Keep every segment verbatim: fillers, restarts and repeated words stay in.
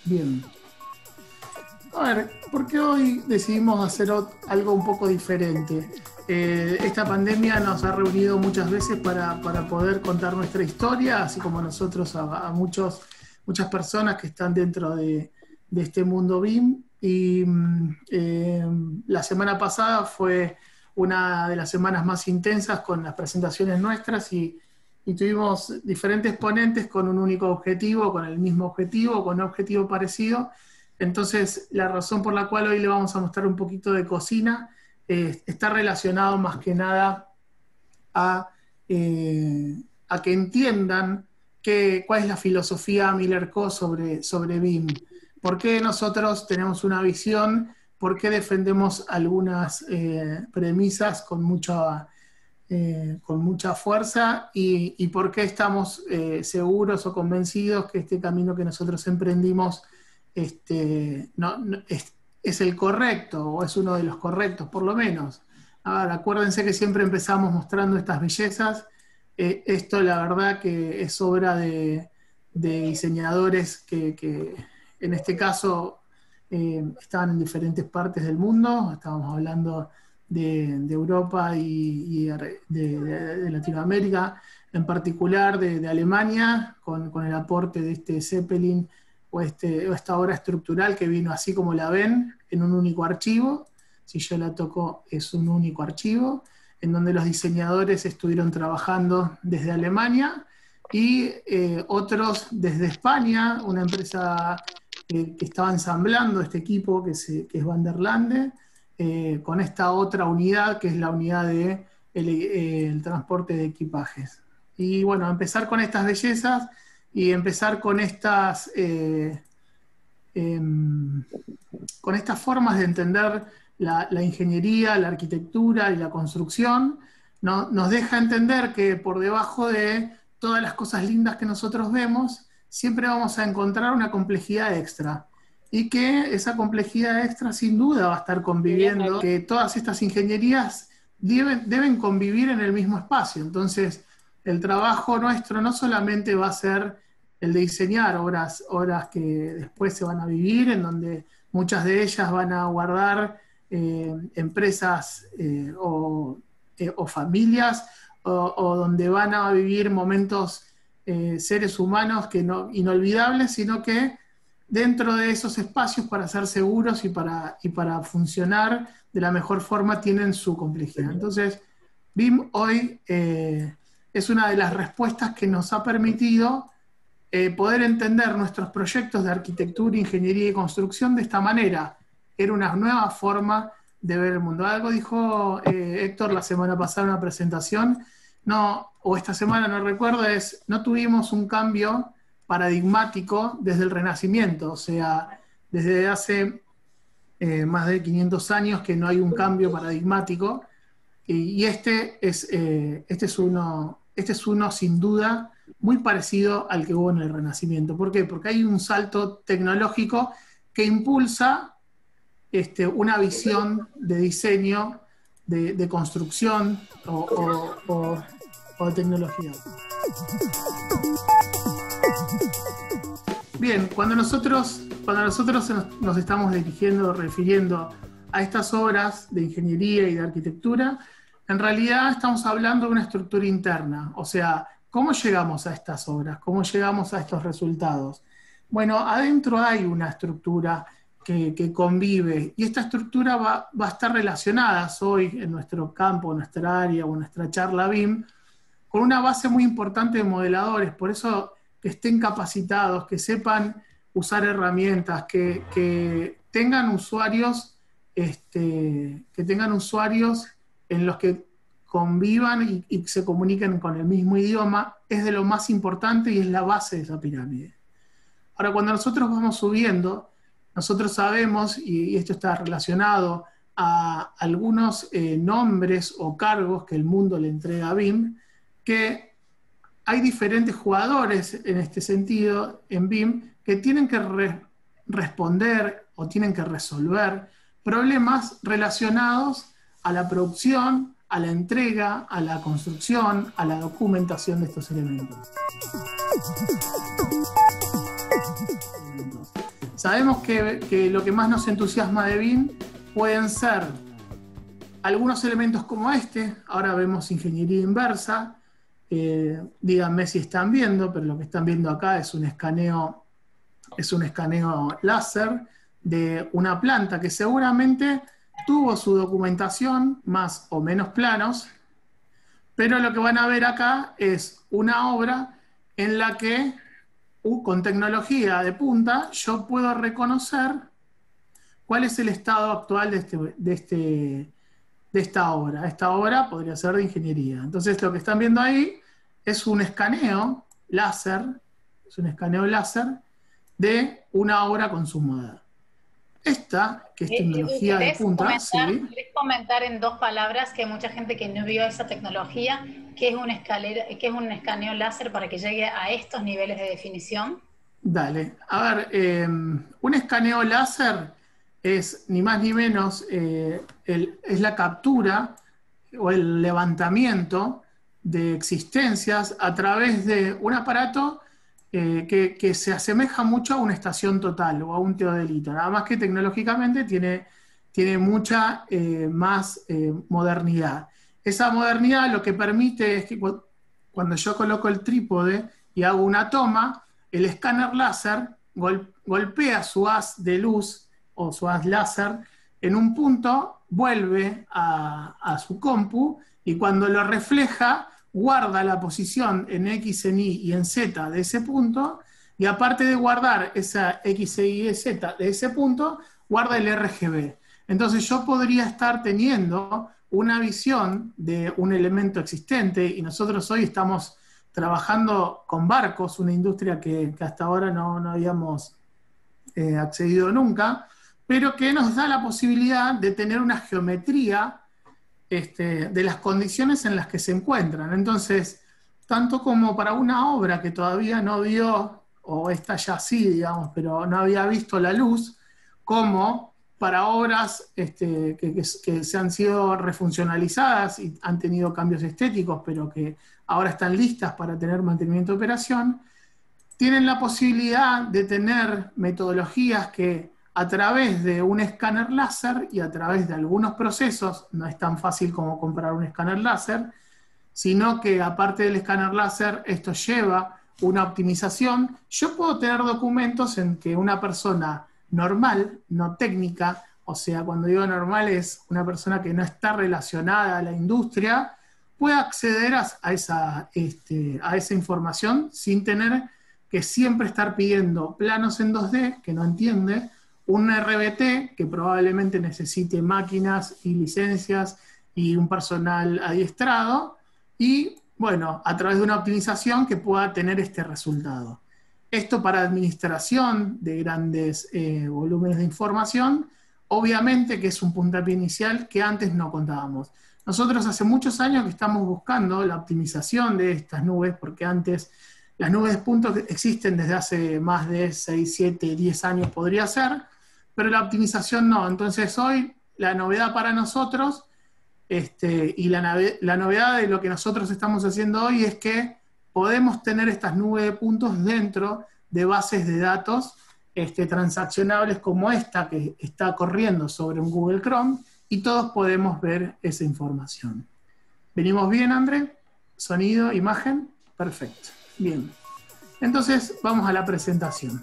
Bien. A ver, ¿por qué hoy decidimos hacer algo un poco diferente? Eh, esta pandemia nos ha reunido muchas veces para, para poder contar nuestra historia, así como nosotros a, a muchos, muchas personas que están dentro de, de este mundo B I M. Y eh, la semana pasada fue una de las semanas más intensas con las presentaciones nuestras y, y tuvimos diferentes ponentes con un único objetivo, con el mismo objetivo, con un objetivo parecido. Entonces, la razón por la cual hoy le vamos a mostrar un poquito de cocina eh, está relacionado más que nada a, eh, a que entiendan que, cuál es la filosofía Miller-Co sobre, sobre B I M. ¿Por qué nosotros tenemos una visión? ¿Por qué defendemos algunas eh, premisas con mucha, eh, con mucha fuerza? Y, y por qué estamos eh, seguros o convencidos que este camino que nosotros emprendimos Este, no, no, es, es el correcto, o es uno de los correctos, por lo menos. Ahora, acuérdense que siempre empezamos mostrando estas bellezas. Eh, esto, la verdad, que es obra de, de diseñadores que, que, en este caso, eh, estaban en diferentes partes del mundo. Estábamos hablando de, de Europa y, y de, de, de Latinoamérica, en particular de, de Alemania, con, con el aporte de este Zeppelin, O, este, o esta obra estructural que vino así como la ven, en un único archivo. Si yo la toco, es un único archivo, en donde los diseñadores estuvieron trabajando desde Alemania y eh, otros desde España, una empresa eh, que estaba ensamblando este equipo, que, se, que es Vanderlande, eh, con esta otra unidad, que es la unidad de el, eh, el transporte de equipajes. Y bueno, empezar con estas bellezas y empezar con estas, eh, eh, con estas formas de entender la, la ingeniería, la arquitectura y la construcción, ¿no? Nos deja entender que por debajo de todas las cosas lindas que nosotros vemos, siempre vamos a encontrar una complejidad extra. Y que esa complejidad extra sin duda va a estar conviviendo, que todas estas ingenierías deben, deben convivir en el mismo espacio. Entonces, el trabajo nuestro no solamente va a ser el de diseñar obras, obras que después se van a vivir, en donde muchas de ellas van a guardar eh, empresas eh, o, eh, o familias, o, o donde van a vivir momentos eh, seres humanos que no, inolvidables, sino que dentro de esos espacios, para ser seguros y para, y para funcionar de la mejor forma, tienen su complejidad. Entonces, B I M hoy eh, es una de las respuestas que nos ha permitido Eh, poder entender nuestros proyectos de arquitectura, ingeniería y construcción de esta manera. Era una nueva forma de ver el mundo. Algo dijo eh, Héctor la semana pasada en una presentación, no, o esta semana, no recuerdo, es, no tuvimos un cambio paradigmático desde el Renacimiento, o sea, desde hace eh, más de quinientos años que no hay un cambio paradigmático, y, y este, es, eh, este, es uno, este es uno sin duda muy parecido al que hubo en el Renacimiento. ¿Por qué? Porque hay un salto tecnológico que impulsa este, una visión de diseño, de, de construcción o, o, o, o de tecnología. Bien, cuando nosotros, cuando nosotros nos, nos estamos dirigiendo, refiriendo a estas obras de ingeniería y de arquitectura, en realidad estamos hablando de una estructura interna, o sea, ¿cómo llegamos a estas obras? ¿Cómo llegamos a estos resultados? Bueno, adentro hay una estructura que, que convive, y esta estructura va, va a estar relacionada hoy en nuestro campo, en nuestra área o en nuestra charla B I M, con una base muy importante de modeladores. Por eso que estén capacitados, que sepan usar herramientas, que, que tengan usuarios, este, que tengan usuarios en los que convivan y, y se comuniquen con el mismo idioma, es de lo más importante y es la base de esa pirámide. Ahora, cuando nosotros vamos subiendo, nosotros sabemos, y esto está relacionado a algunos eh, nombres o cargos que el mundo le entrega a B I M, que hay diferentes jugadores en este sentido en B I M que tienen que re responder o tienen que resolver problemas relacionados a la producción, a la entrega, a la construcción, a la documentación de estos elementos. Sabemos que, que lo que más nos entusiasma de B I M pueden ser algunos elementos como este. Ahora vemos ingeniería inversa. Eh, díganme si están viendo, pero lo que están viendo acá es un escaneo, es un escaneo láser de una planta que seguramente tuvo su documentación, más o menos planos, pero lo que van a ver acá es una obra en la que uh, con tecnología de punta yo puedo reconocer cuál es el estado actual de, este, de, este, de esta obra. Esta obra podría ser de ingeniería. Entonces lo que están viendo ahí es un escaneo láser, es un escaneo láser de una obra consumada. Esta, que es tecnología de punta, comentar, ¿sí? ¿querés comentar en dos palabras que hay mucha gente que no vio esa tecnología, que es, una escalera, que es un escaneo láser para que llegue a estos niveles de definición? Dale. A ver, eh, un escaneo láser es ni más ni menos, eh, el, es la captura o el levantamiento de existencias a través de un aparato Eh, que, que se asemeja mucho a una estación total o a un teodolito, nada más que tecnológicamente tiene, tiene mucha eh, más eh, modernidad. Esa modernidad lo que permite es que cuando yo coloco el trípode y hago una toma, el escáner láser gol, golpea su haz de luz o su haz láser en un punto, vuelve a, a su compu y cuando lo refleja guarda la posición en X, en Y y en Z de ese punto, y aparte de guardar esa X, Y y Z de ese punto, guarda el R G B. Entonces yo podría estar teniendo una visión de un elemento existente, y nosotros hoy estamos trabajando con barcos, una industria que, que hasta ahora no, no habíamos eh, accedido nunca, pero que nos da la posibilidad de tener una geometría Este, de las condiciones en las que se encuentran. Entonces, tanto como para una obra que todavía no vio, o esta ya sí, digamos, pero no había visto la luz, como para obras este, que, que, que se han sido refuncionalizadas y han tenido cambios estéticos, pero que ahora están listas para tener mantenimiento de operación, tienen la posibilidad de tener metodologías que a través de un escáner láser y a través de algunos procesos, no es tan fácil como comprar un escáner láser, sino que aparte del escáner láser, esto lleva una optimización. Yo puedo tener documentos en que una persona normal, no técnica, o sea, cuando digo normal es una persona que no está relacionada a la industria, pueda acceder a, a, esa, este, a esa información sin tener que siempre estar pidiendo planos en dos D, que no entiende, un R B T que probablemente necesite máquinas y licencias y un personal adiestrado, y bueno, a través de una optimización que pueda tener este resultado. Esto para administración de grandes eh, volúmenes de información, obviamente que es un puntapié inicial que antes no contábamos. Nosotros hace muchos años que estamos buscando la optimización de estas nubes, porque antes las nubes de puntos existen desde hace más de seis, siete, diez años podría ser, pero la optimización no. Entonces hoy la novedad para nosotros, este, y la, la novedad de lo que nosotros estamos haciendo hoy es que podemos tener estas nubes de puntos dentro de bases de datos este, transaccionables como esta que está corriendo sobre un Google Chrome, y todos podemos ver esa información. ¿Venimos bien, André? ¿Sonido, imagen? Perfecto. Bien. Entonces vamos a la presentación.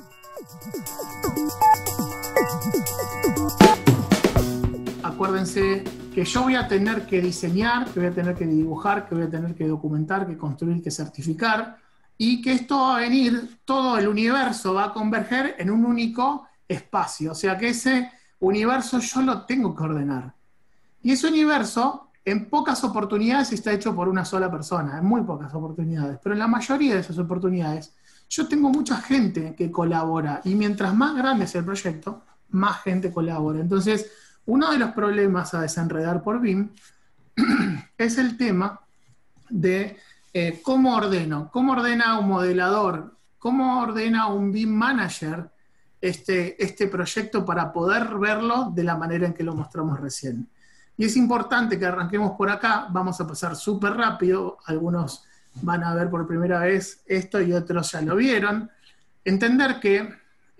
Acuérdense que yo voy a tener que diseñar, que voy a tener que dibujar, que voy a tener que documentar, que construir, que certificar, y que esto va a venir, todo el universo va a converger en un único espacio. O sea que ese universo yo lo tengo que ordenar. Y ese universo, en pocas oportunidades, está hecho por una sola persona, en muy pocas oportunidades, pero en la mayoría de esas oportunidades, yo tengo mucha gente que colabora, y mientras más grande es el proyecto, más gente colabora. Entonces, uno de los problemas a desenredar por B I M es el tema de eh, cómo ordeno, cómo ordena un modelador, cómo ordena un B I M manager este, este proyecto para poder verlo de la manera en que lo mostramos recién. Y es importante que arranquemos por acá, vamos a pasar súper rápido, algunos van a ver por primera vez esto y otros ya lo vieron. Entender que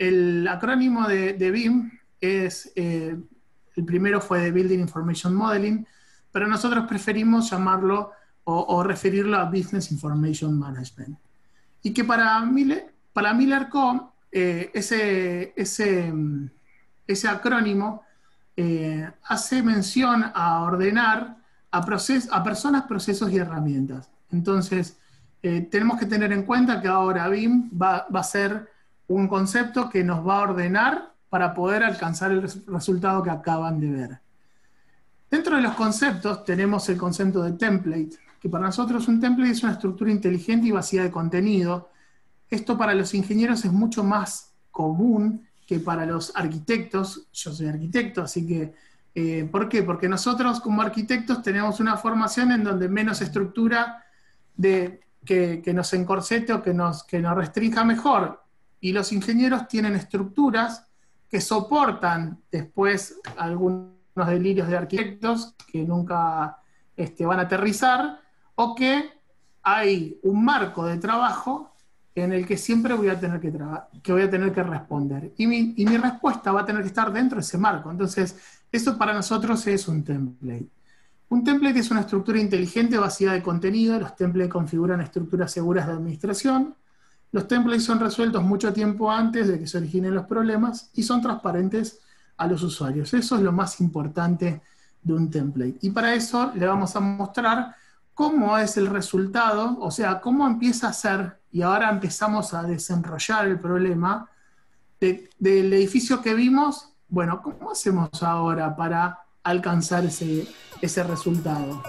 el acrónimo de, de B I M es, eh, el primero fue de Building Information Modeling, pero nosotros preferimos llamarlo o, o referirlo a Business Information Management. Y que para Miller, para Miller Co, eh, ese, ese, ese acrónimo eh, hace mención a ordenar a, proces, a personas, procesos y herramientas. Entonces, eh, tenemos que tener en cuenta que ahora B I M va, va a ser un concepto que nos va a ordenar para poder alcanzar el res resultado que acaban de ver. Dentro de los conceptos tenemos el concepto de template, que para nosotros un template es una estructura inteligente y vacía de contenido. Esto para los ingenieros es mucho más común que para los arquitectos. Yo soy arquitecto, así que, eh, ¿por qué? Porque nosotros como arquitectos tenemos una formación en donde menos estructura de, que, que nos encorsete o que nos, que nos restrinja mejor. Y los ingenieros tienen estructuras que soportan después algunos delirios de arquitectos que nunca este, van a aterrizar, o que hay un marco de trabajo en el que siempre voy a tener que, que, voy a tener que responder. Y mi, y mi respuesta va a tener que estar dentro de ese marco. Entonces, eso para nosotros es un template. Un template es una estructura inteligente vacía de contenido. Los templates configuran estructuras seguras de administración. Los templates son resueltos mucho tiempo antes de que se originen los problemas y son transparentes a los usuarios. Eso es lo más importante de un template. Y para eso le vamos a mostrar cómo es el resultado, o sea, cómo empieza a ser, y ahora empezamos a desenrollar el problema, de, del edificio que vimos. Bueno, ¿cómo hacemos ahora para alcanzar ese, ese resultado?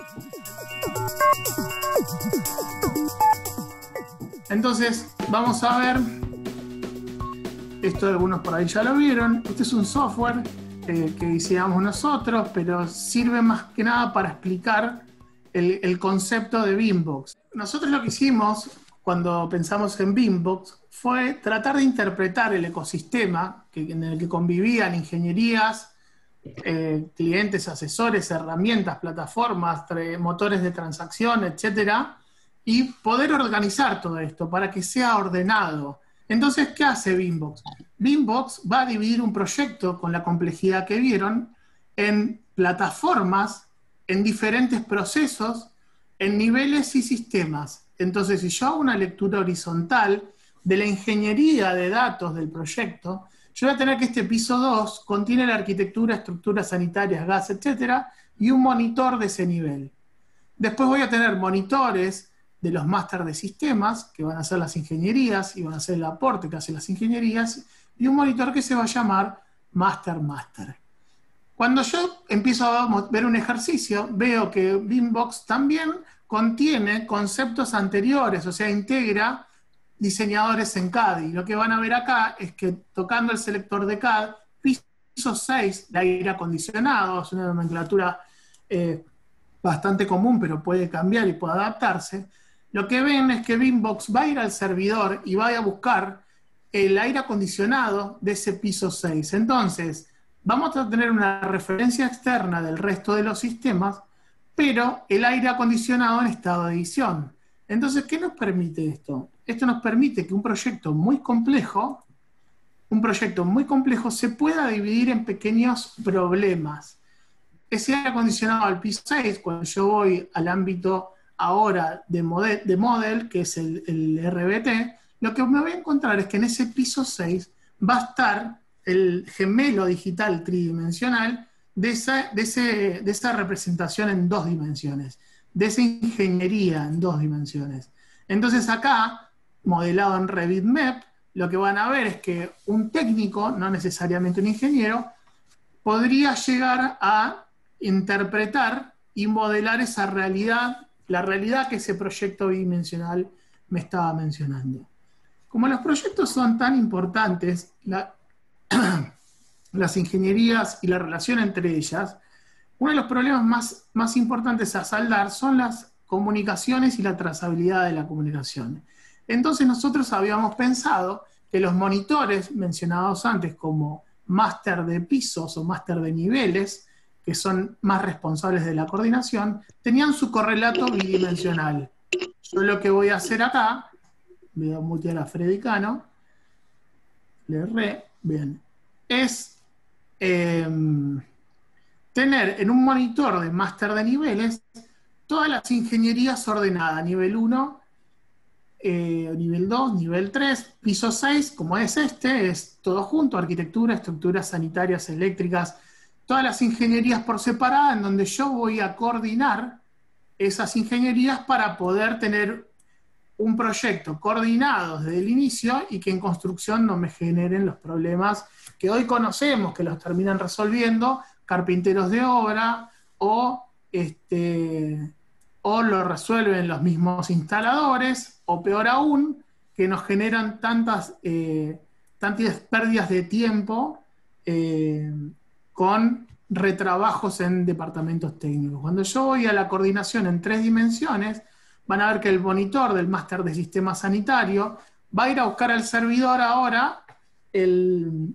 Entonces, vamos a ver, esto algunos por ahí ya lo vieron, este es un software eh, que diseñamos nosotros, pero sirve más que nada para explicar el, el concepto de Beambox. Nosotros lo que hicimos cuando pensamos en Beambox fue tratar de interpretar el ecosistema que, en el que convivían ingenierías, eh, clientes, asesores, herramientas, plataformas, motores de transacción, etcétera, y poder organizar todo esto para que sea ordenado. Entonces, ¿qué hace Beambox? Beambox va a dividir un proyecto con la complejidad que vieron en plataformas, en diferentes procesos, en niveles y sistemas. Entonces, si yo hago una lectura horizontal de la ingeniería de datos del proyecto, yo voy a tener que este piso dos contiene la arquitectura, estructuras sanitarias, gas, etcétera, y un monitor de ese nivel. Después voy a tener monitores de los máster de sistemas, que van a ser las ingenierías, y van a ser el aporte que hacen las ingenierías, y un monitor que se va a llamar Master Master. Cuando yo empiezo a ver un ejercicio, veo que Beambox también contiene conceptos anteriores, o sea, integra diseñadores en C A D. Y lo que van a ver acá es que tocando el selector de C A D, piso seis, de aire acondicionado, es una nomenclatura eh, bastante común, pero puede cambiar y puede adaptarse. Lo que ven es que Beambox va a ir al servidor y va a buscar el aire acondicionado de ese piso seis. Entonces, vamos a tener una referencia externa del resto de los sistemas, pero el aire acondicionado en estado de edición. Entonces, ¿qué nos permite esto? Esto nos permite que un proyecto muy complejo, un proyecto muy complejo se pueda dividir en pequeños problemas. Ese aire acondicionado al piso seis, cuando yo voy al ámbito ahora de model, de model que es el, el R B T, lo que me voy a encontrar es que en ese piso seis va a estar el gemelo digital tridimensional de esa, de, ese, de esa representación en dos dimensiones, de esa ingeniería en dos dimensiones. Entonces acá, modelado en Revit M E P, lo que van a ver es que un técnico, no necesariamente un ingeniero, podría llegar a interpretar y modelar esa realidad, la realidad que ese proyecto bidimensional me estaba mencionando. Como los proyectos son tan importantes, la, las ingenierías y la relación entre ellas, uno de los problemas más, más importantes a saldar son las comunicaciones y la trazabilidad de la comunicación. Entonces nosotros habíamos pensado que los monitores mencionados antes como máster de pisos o máster de niveles, que son más responsables de la coordinación, tenían su correlato bidimensional. Yo lo que voy a hacer acá, voy a mutear a Freddy Cano, le erré, bien, es eh, tener en un monitor de máster de niveles todas las ingenierías ordenadas, nivel uno, eh, nivel dos, nivel tres, piso seis, como es este, es todo junto, arquitectura, estructuras sanitarias, eléctricas, todas las ingenierías por separada, en donde yo voy a coordinar esas ingenierías para poder tener un proyecto coordinado desde el inicio y que en construcción no me generen los problemas que hoy conocemos, que los terminan resolviendo carpinteros de obra o, este, o lo resuelven los mismos instaladores, o peor aún, que nos generan tantas, eh, tantas pérdidas de tiempo eh, con retrabajos en departamentos técnicos. Cuando yo voy a la coordinación en tres dimensiones, van a ver que el monitor del máster de sistema sanitario va a ir a buscar al servidor ahora el,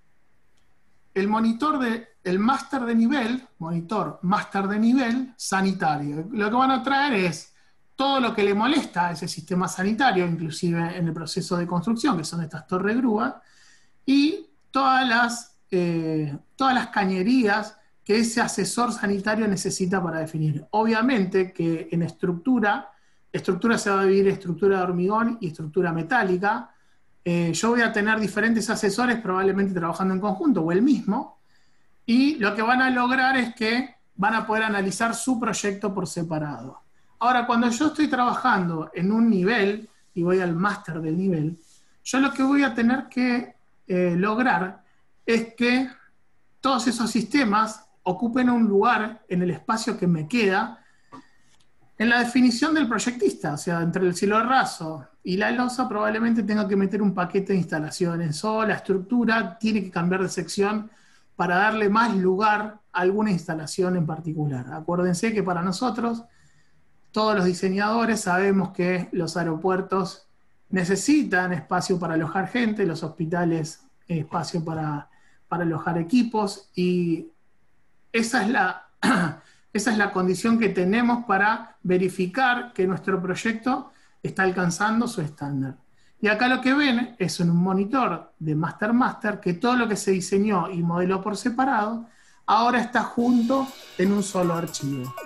el monitor de el máster de nivel, monitor máster de nivel sanitario. Lo que van a traer es todo lo que le molesta a ese sistema sanitario, inclusive en el proceso de construcción, que son estas torres grúa, y todas las, eh, todas las cañerías que ese asesor sanitario necesita para definir. Obviamente que en estructura, estructura se va a dividir estructura de hormigón y estructura metálica. Eh, yo voy a tener diferentes asesores probablemente trabajando en conjunto, o el mismo, y lo que van a lograr es que van a poder analizar su proyecto por separado. Ahora, cuando yo estoy trabajando en un nivel, y voy al máster del nivel, yo lo que voy a tener que eh, lograr es que todos esos sistemas ocupen un lugar en el espacio que me queda en la definición del proyectista. O sea, entre el cielo raso y la losa probablemente tenga que meter un paquete de instalaciones, o la estructura tiene que cambiar de sección para darle más lugar a alguna instalación en particular. Acuérdense que para nosotros, todos los diseñadores sabemos que los aeropuertos necesitan espacio para alojar gente, los hospitales espacio para, para alojar equipos, y esa es la, esa es la condición que tenemos para verificar que nuestro proyecto está alcanzando su estándar. Y acá lo que ven es en un monitor de Master Master que todo lo que se diseñó y modeló por separado ahora está junto en un solo archivo.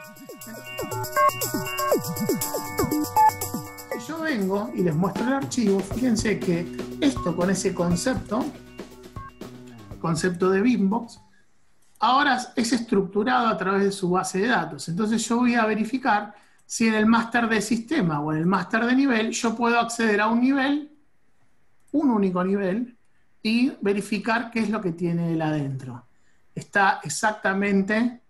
Si yo vengo y les muestro el archivo, fíjense que esto con ese concepto, concepto de Beambox, ahora es estructurado a través de su base de datos. Entonces yo voy a verificar si en el máster de sistema o en el máster de nivel yo puedo acceder a un nivel, un único nivel, y verificar qué es lo que tiene él adentro. Está exactamente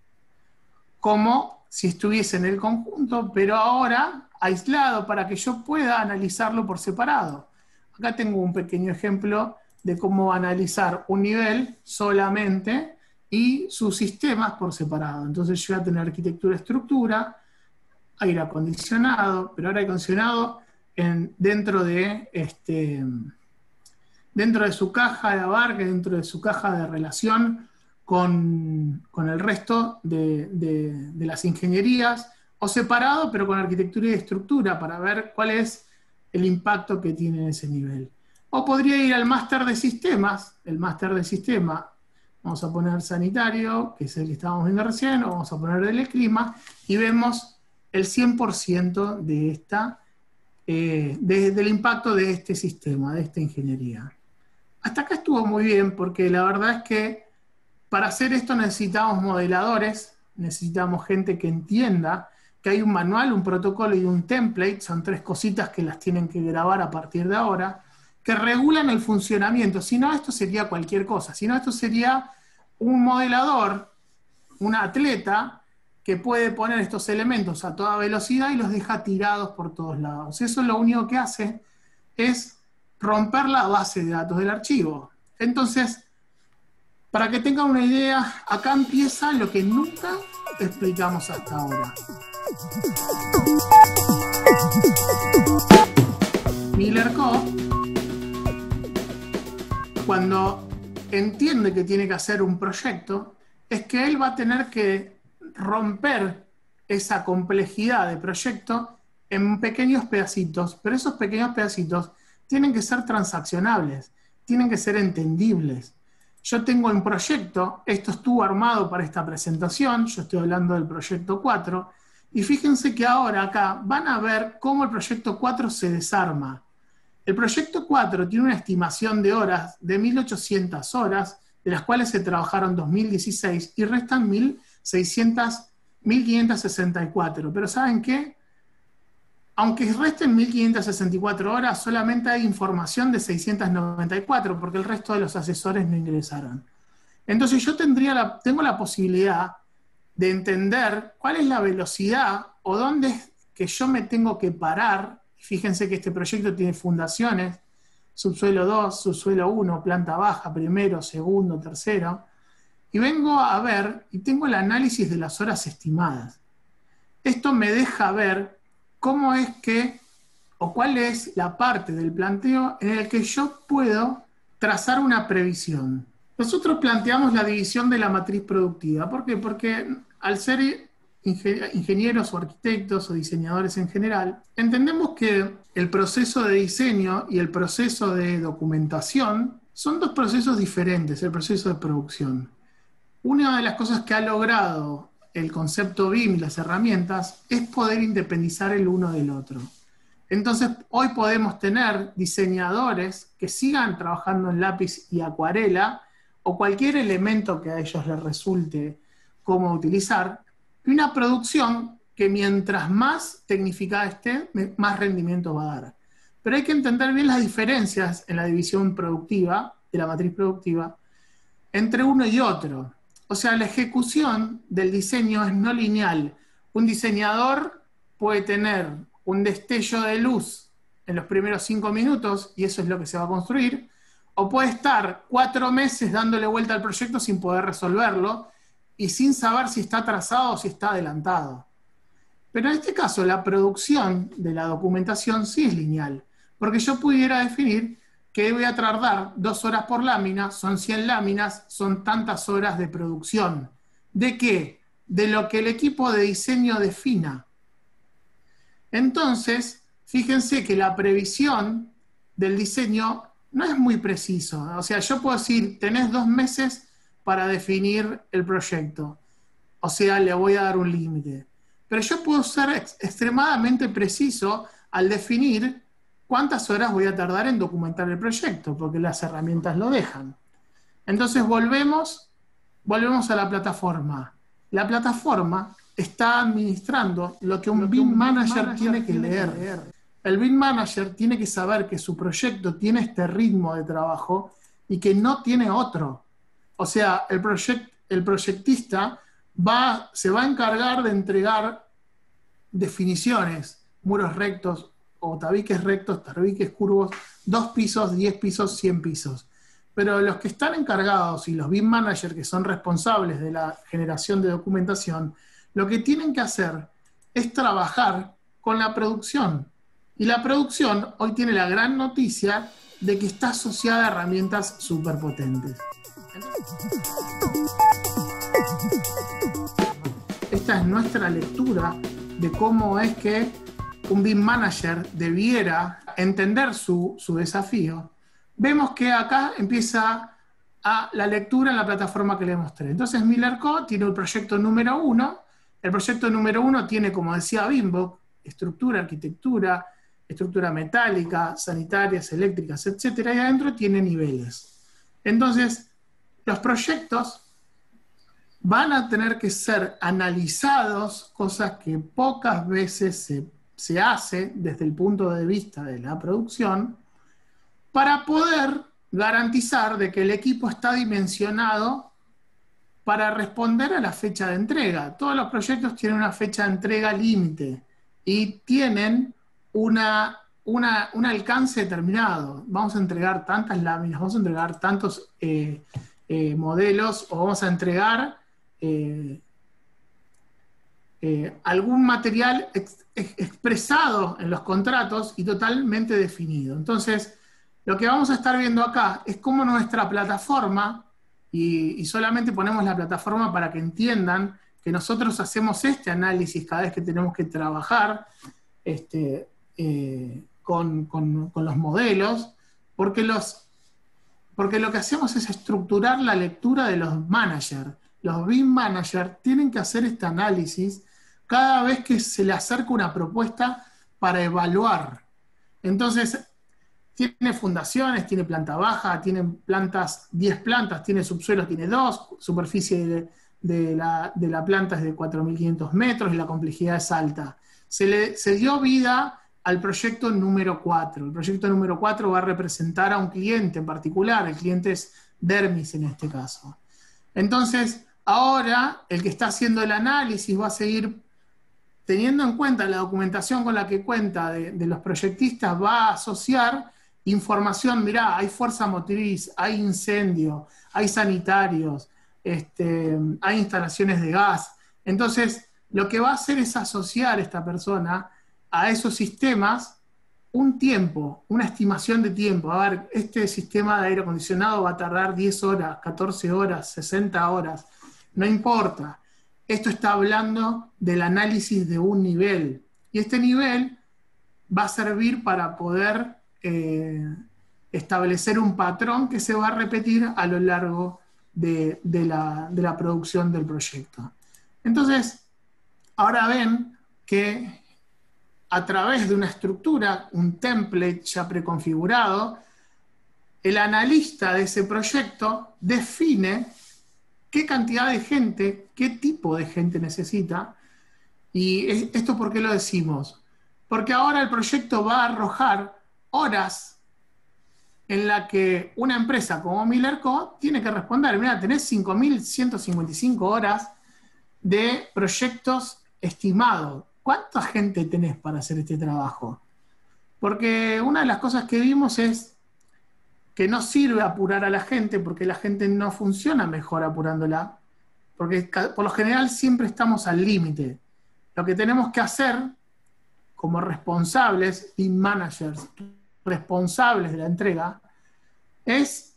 como si estuviese en el conjunto, pero ahora aislado para que yo pueda analizarlo por separado. Acá tengo un pequeño ejemplo de cómo analizar un nivel solamente y sus sistemas por separado. Entonces yo voy a tener arquitectura, estructura, aire acondicionado, pero aire acondicionado en, dentro, de, este, dentro de su caja de abarque, dentro de su caja de relación con, con el resto de, de, de las ingenierías, o separado, pero con arquitectura y estructura, para ver cuál es el impacto que tiene en ese nivel. O podría ir al máster de sistemas, el máster de sistema, vamos a poner sanitario, que es el que estábamos viendo recién, o vamos a poner del clima, y vemos el cien por ciento de esta, eh, de, del impacto de este sistema, de esta ingeniería. Hasta acá estuvo muy bien, porque la verdad es que para hacer esto necesitamos modeladores, necesitamos gente que entienda que hay un manual, un protocolo y un template, son tres cositas que las tienen que grabar a partir de ahora, que regulan el funcionamiento. Si no, esto sería cualquier cosa. Si no, esto sería un modelador, un atleta, que puede poner estos elementos a toda velocidad y los deja tirados por todos lados. Eso lo único que hace es romper la base de datos del archivo. Entonces, para que tengan una idea, acá empieza lo que nunca explicamos hasta ahora. Miller Co, cuando entiende que tiene que hacer un proyecto, es que él va a tener que romper esa complejidad de proyecto en pequeños pedacitos, pero esos pequeños pedacitos tienen que ser transaccionables, tienen que ser entendibles. Yo tengo un proyecto, esto estuvo armado para esta presentación, yo estoy hablando del proyecto cuatro, y fíjense que ahora acá van a ver cómo el proyecto cuatro se desarma. El proyecto cuatro tiene una estimación de horas de mil ochocientas horas, de las cuales se trabajaron dos mil dieciséis y restan mil quinientas sesenta y cuatro. Pero ¿saben qué? Aunque resten mil quinientas sesenta y cuatro horas, solamente hay información de seiscientas noventa y cuatro, porque el resto de los asesores no ingresaron. Entonces yo tendría la, tengo la posibilidad de entender cuál es la velocidad o dónde es que yo me tengo que parar. Fíjense que este proyecto tiene fundaciones, subsuelo dos, subsuelo uno, planta baja, primero, segundo, tercero. Y vengo a ver, y tengo el análisis de las horas estimadas. Esto me deja ver cómo es que, o cuál es la parte del planteo en el que yo puedo trazar una previsión. Nosotros planteamos la división de la matriz productiva. ¿Por qué? Porque al ser ingenieros o arquitectos o diseñadores en general, entendemos que el proceso de diseño y el proceso de documentación son dos procesos diferentes, el proceso de producción. Una de las cosas que ha logrado el concepto B I M y las herramientas es poder independizar el uno del otro. Entonces, hoy podemos tener diseñadores que sigan trabajando en lápiz y acuarela o cualquier elemento que a ellos les resulte cómo utilizar, y una producción que mientras más tecnificada esté, más rendimiento va a dar. Pero hay que entender bien las diferencias en la división productiva, de la matriz productiva, entre uno y otro. O sea, la ejecución del diseño es no lineal. Un diseñador puede tener un destello de luz en los primeros cinco minutos, y eso es lo que se va a construir, o puede estar cuatro meses dándole vuelta al proyecto sin poder resolverlo, y sin saber si está atrasado o si está adelantado. Pero en este caso, la producción de la documentación sí es lineal, porque yo pudiera definir que voy a tardar dos horas por lámina, son cien láminas, son tantas horas de producción. ¿De qué? De lo que el equipo de diseño defina. Entonces, fíjense que la previsión del diseño no es muy preciso. O sea, yo puedo decir, tenés dos meses para definir el proyecto. O sea, le voy a dar un límite. Pero yo puedo ser ex extremadamente preciso al definir cuántas horas voy a tardar en documentar el proyecto, porque las herramientas lo dejan. Entonces volvemos, volvemos a la plataforma. La plataforma está administrando lo que un B I M Manager tiene que leer. El B I M Manager tiene que saber que su proyecto tiene este ritmo de trabajo y que no tiene otro. O sea, el, proyect, el proyectista va, se va a encargar de entregar definiciones, muros rectos o tabiques rectos, tabiques curvos, dos pisos, diez pisos, cien pisos. Pero los que están encargados y los B I M Managers que son responsables de la generación de documentación, lo que tienen que hacer es trabajar con la producción. Y la producción hoy tiene la gran noticia de que está asociada a herramientas superpotentes. Esta es nuestra lectura de cómo es que un B I M Manager debiera entender su, su desafío. Vemos que acá empieza a la lectura en la plataforma que le mostré. Entonces MillerCo tiene el proyecto número uno. El proyecto número uno tiene, como decía Bimbo, estructura, arquitectura, estructura metálica, sanitarias, eléctricas, etcétera, y adentro tiene niveles. Entonces, los proyectos van a tener que ser analizados, cosas que pocas veces se, se hace desde el punto de vista de la producción, para poder garantizar de que el equipo está dimensionado para responder a la fecha de entrega. Todos los proyectos tienen una fecha de entrega límite y tienen una, una, un alcance determinado. Vamos a entregar tantas láminas, vamos a entregar tantos eh, eh, modelos, o vamos a entregar eh, eh, algún material ex, ex, expresado en los contratos y totalmente definido. Entonces, lo que vamos a estar viendo acá es cómo nuestra plataforma, y, y solamente ponemos la plataforma para que entiendan que nosotros hacemos este análisis cada vez que tenemos que trabajar este, eh, con, con, con los modelos, porque los, porque lo que hacemos es estructurar la lectura de los managers. Los B I M managers tienen que hacer este análisis cada vez que se le acerca una propuesta para evaluar. Entonces, tiene fundaciones, tiene planta baja, tiene plantas, diez plantas, tiene subsuelo, tiene dos, superficie de, de, la, de la planta es de cuatro mil quinientos metros y la complejidad es alta. Se le se dio vida al proyecto número cuatro. El proyecto número cuatro va a representar a un cliente en particular, el cliente es Dermis en este caso. Entonces, ahora el que está haciendo el análisis va a seguir teniendo en cuenta la documentación con la que cuenta de, de los proyectistas, va a asociar información, mirá, hay fuerza motriz, hay incendio, hay sanitarios, este, hay instalaciones de gas. Entonces, lo que va a hacer es asociar esta persona a esos sistemas un tiempo, una estimación de tiempo. A ver, este sistema de aire acondicionado va a tardar diez horas, catorce horas, sesenta horas, no importa. Esto está hablando del análisis de un nivel. Y este nivel va a servir para poder eh, establecer un patrón que se va a repetir a lo largo de, de, la, de la producción del proyecto. Entonces, ahora ven que a través de una estructura, un template ya preconfigurado, el analista de ese proyecto define qué cantidad de gente, qué tipo de gente necesita. ¿Y esto por qué lo decimos? Porque ahora el proyecto va a arrojar horas en la que una empresa como Miller-Co tiene que responder. Mira, tenés cinco mil ciento cincuenta y cinco horas de proyectos estimados. ¿Cuánta gente tenés para hacer este trabajo? Porque una de las cosas que vimos es que no sirve apurar a la gente, porque la gente no funciona mejor apurándola, porque por lo general siempre estamos al límite. Lo que tenemos que hacer como responsables, team managers, responsables de la entrega, es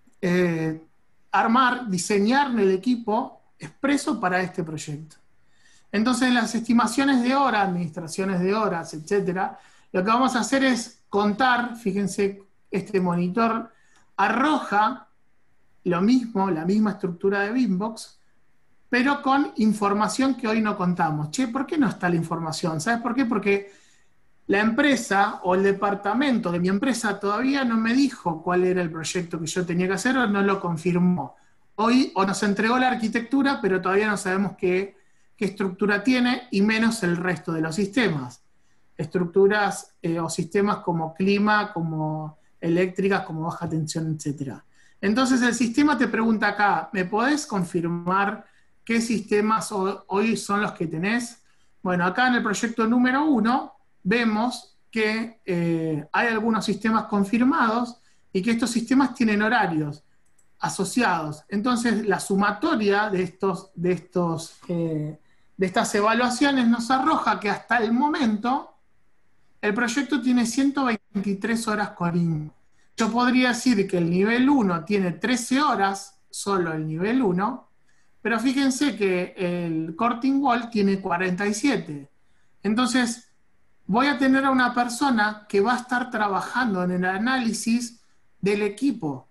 eh, armar, diseñar el equipo expreso para este proyecto. Entonces, en las estimaciones de horas, administraciones de horas, etcétera, lo que vamos a hacer es contar, fíjense, este monitor arroja lo mismo, la misma estructura de Beambox, pero con información que hoy no contamos. Che, ¿por qué no está la información? ¿Sabes por qué? Porque la empresa o el departamento de mi empresa todavía no me dijo cuál era el proyecto que yo tenía que hacer o no lo confirmó. Hoy o nos entregó la arquitectura, pero todavía no sabemos qué, qué estructura tiene, y menos el resto de los sistemas. Estructuras eh, o sistemas como clima, como eléctricas, como baja tensión, etcétera. Entonces el sistema te pregunta acá, ¿me podés confirmar qué sistemas hoy son los que tenés? Bueno, acá en el proyecto número uno vemos que eh, hay algunos sistemas confirmados y que estos sistemas tienen horarios asociados. Entonces la sumatoria de, estos, de, estos, eh, de estas evaluaciones nos arroja que hasta el momento el proyecto tiene ciento veintitrés horas con I N. Yo podría decir que el nivel uno tiene trece horas, solo el nivel uno, pero fíjense que el Corting Wall tiene cuarenta y siete. Entonces, voy a tener a una persona que va a estar trabajando en el análisis del equipo.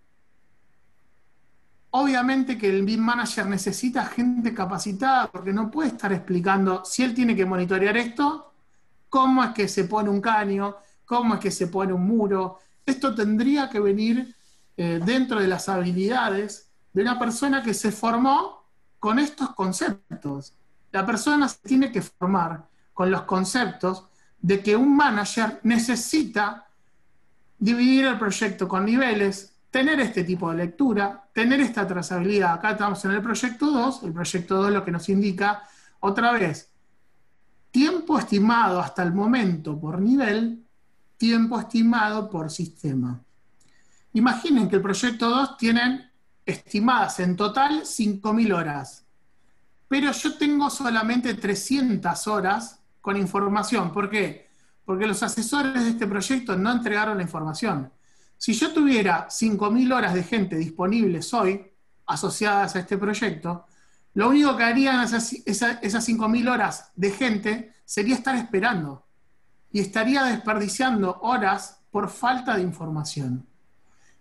Obviamente que el B I M Manager necesita gente capacitada, porque no puede estar explicando, si él tiene que monitorear esto, cómo es que se pone un caño, cómo es que se pone un muro. Esto tendría que venir eh, dentro de las habilidades de una persona que se formó con estos conceptos. La persona se tiene que formar con los conceptos de que un manager necesita dividir el proyecto con niveles, tener este tipo de lectura, tener esta trazabilidad. Acá estamos en el proyecto dos, el proyecto dos lo que nos indica, otra vez, tiempo estimado hasta el momento por nivel, tiempo estimado por sistema. Imaginen que el proyecto dos tienen estimadas en total cinco mil horas, pero yo tengo solamente trescientas horas con información. ¿Por qué? Porque los asesores de este proyecto no entregaron la información. Si yo tuviera cinco mil horas de gente disponibles hoy, asociadas a este proyecto, lo único que harían esas, esas, esas cinco mil horas de gente sería estar esperando. Y estaría desperdiciando horas por falta de información.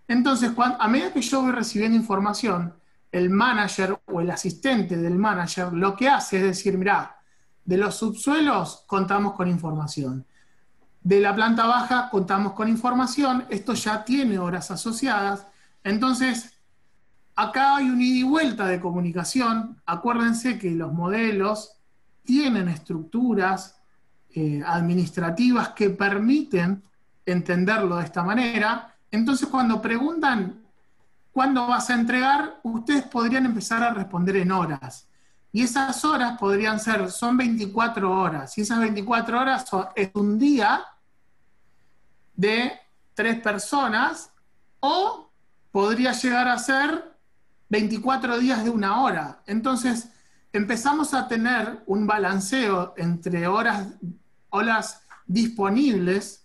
Entonces, cuando, a medida que yo voy recibiendo información, el manager o el asistente del manager lo que hace es decir, mirá, de los subsuelos contamos con información. De la planta baja contamos con información, esto ya tiene horas asociadas. Entonces, acá hay un ida y vuelta de comunicación. Acuérdense que los modelos tienen estructuras eh, administrativas que permiten entenderlo de esta manera. Entonces, cuando preguntan cuándo vas a entregar, ustedes podrían empezar a responder en horas. Y esas horas podrían ser, son veinticuatro horas. Y esas veinticuatro horas son, es un día de tres personas, o podría llegar a ser veinticuatro días de una hora. Entonces, empezamos a tener un balanceo entre horas, horas disponibles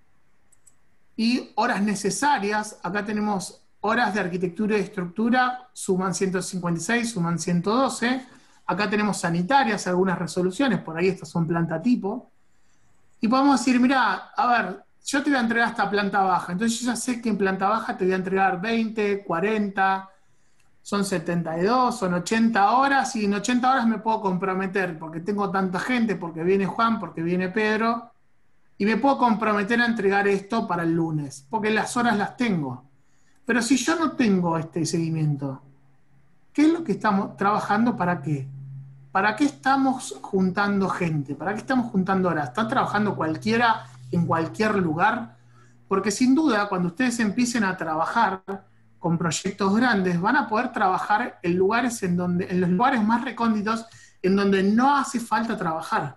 y horas necesarias. Acá tenemos horas de arquitectura y estructura, suman ciento cincuenta y seis, suman ciento doce. Acá tenemos sanitarias, algunas resoluciones, por ahí estas son planta tipo. Y podemos decir, mira, a ver, yo te voy a entregar esta planta baja, entonces yo ya sé que en planta baja te voy a entregar veinte, cuarenta, son setenta y dos, son ochenta horas, y en ochenta horas me puedo comprometer, porque tengo tanta gente, porque viene Juan, porque viene Pedro, y me puedo comprometer a entregar esto para el lunes, porque las horas las tengo. Pero si yo no tengo este seguimiento, ¿qué es lo que estamos trabajando? ¿Para qué? ¿Para qué estamos juntando gente? ¿Para qué estamos juntando horas? ¿Está trabajando cualquiera en cualquier lugar? Porque sin duda, cuando ustedes empiecen a trabajar con proyectos grandes, van a poder trabajar en lugares en donde, en los lugares más recónditos, en donde no hace falta trabajar.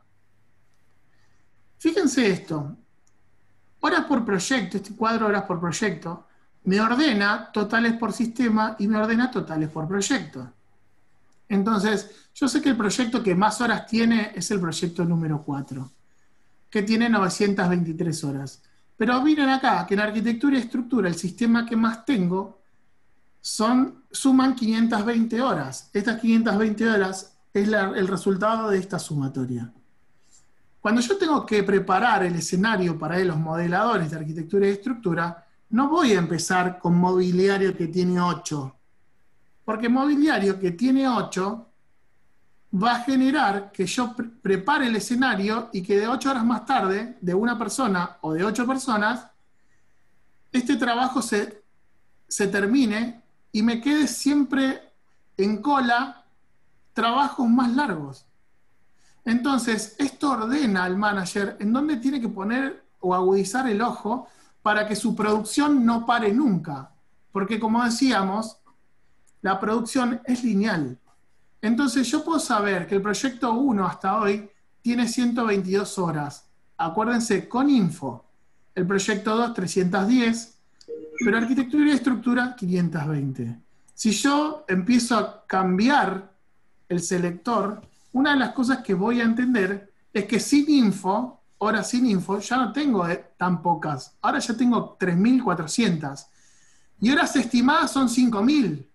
Fíjense esto, horas por proyecto, este cuadro horas por proyecto, me ordena totales por sistema y me ordena totales por proyecto. Entonces, yo sé que el proyecto que más horas tiene es el proyecto número cuatro, que tiene novecientas veintitrés horas. Pero miren acá, que en arquitectura y estructura, el sistema que más tengo, son, suman quinientas veinte horas. Estas quinientas veinte horas es la, el resultado de esta sumatoria. Cuando yo tengo que preparar el escenario para los modeladores de arquitectura y estructura, no voy a empezar con mobiliario que tiene ocho. Porque mobiliario que tiene ocho va a generar que yo pre prepare el escenario y que de ocho horas más tarde, de una persona o de ocho personas, este trabajo se, se termine y me quede siempre en cola trabajos más largos. Entonces, esto ordena al manager en dónde tiene que poner o agudizar el ojo para que su producción no pare nunca. Porque como decíamos, la producción es lineal. Entonces yo puedo saber que el proyecto uno hasta hoy tiene ciento veintidós horas. Acuérdense, con info. El proyecto dos, trescientas diez, pero arquitectura y estructura, quinientas veinte. Si yo empiezo a cambiar el selector, una de las cosas que voy a entender es que sin info, horas sin info, ya no tengo tan pocas. Ahora ya tengo tres mil cuatrocientas. Y horas estimadas son cinco mil.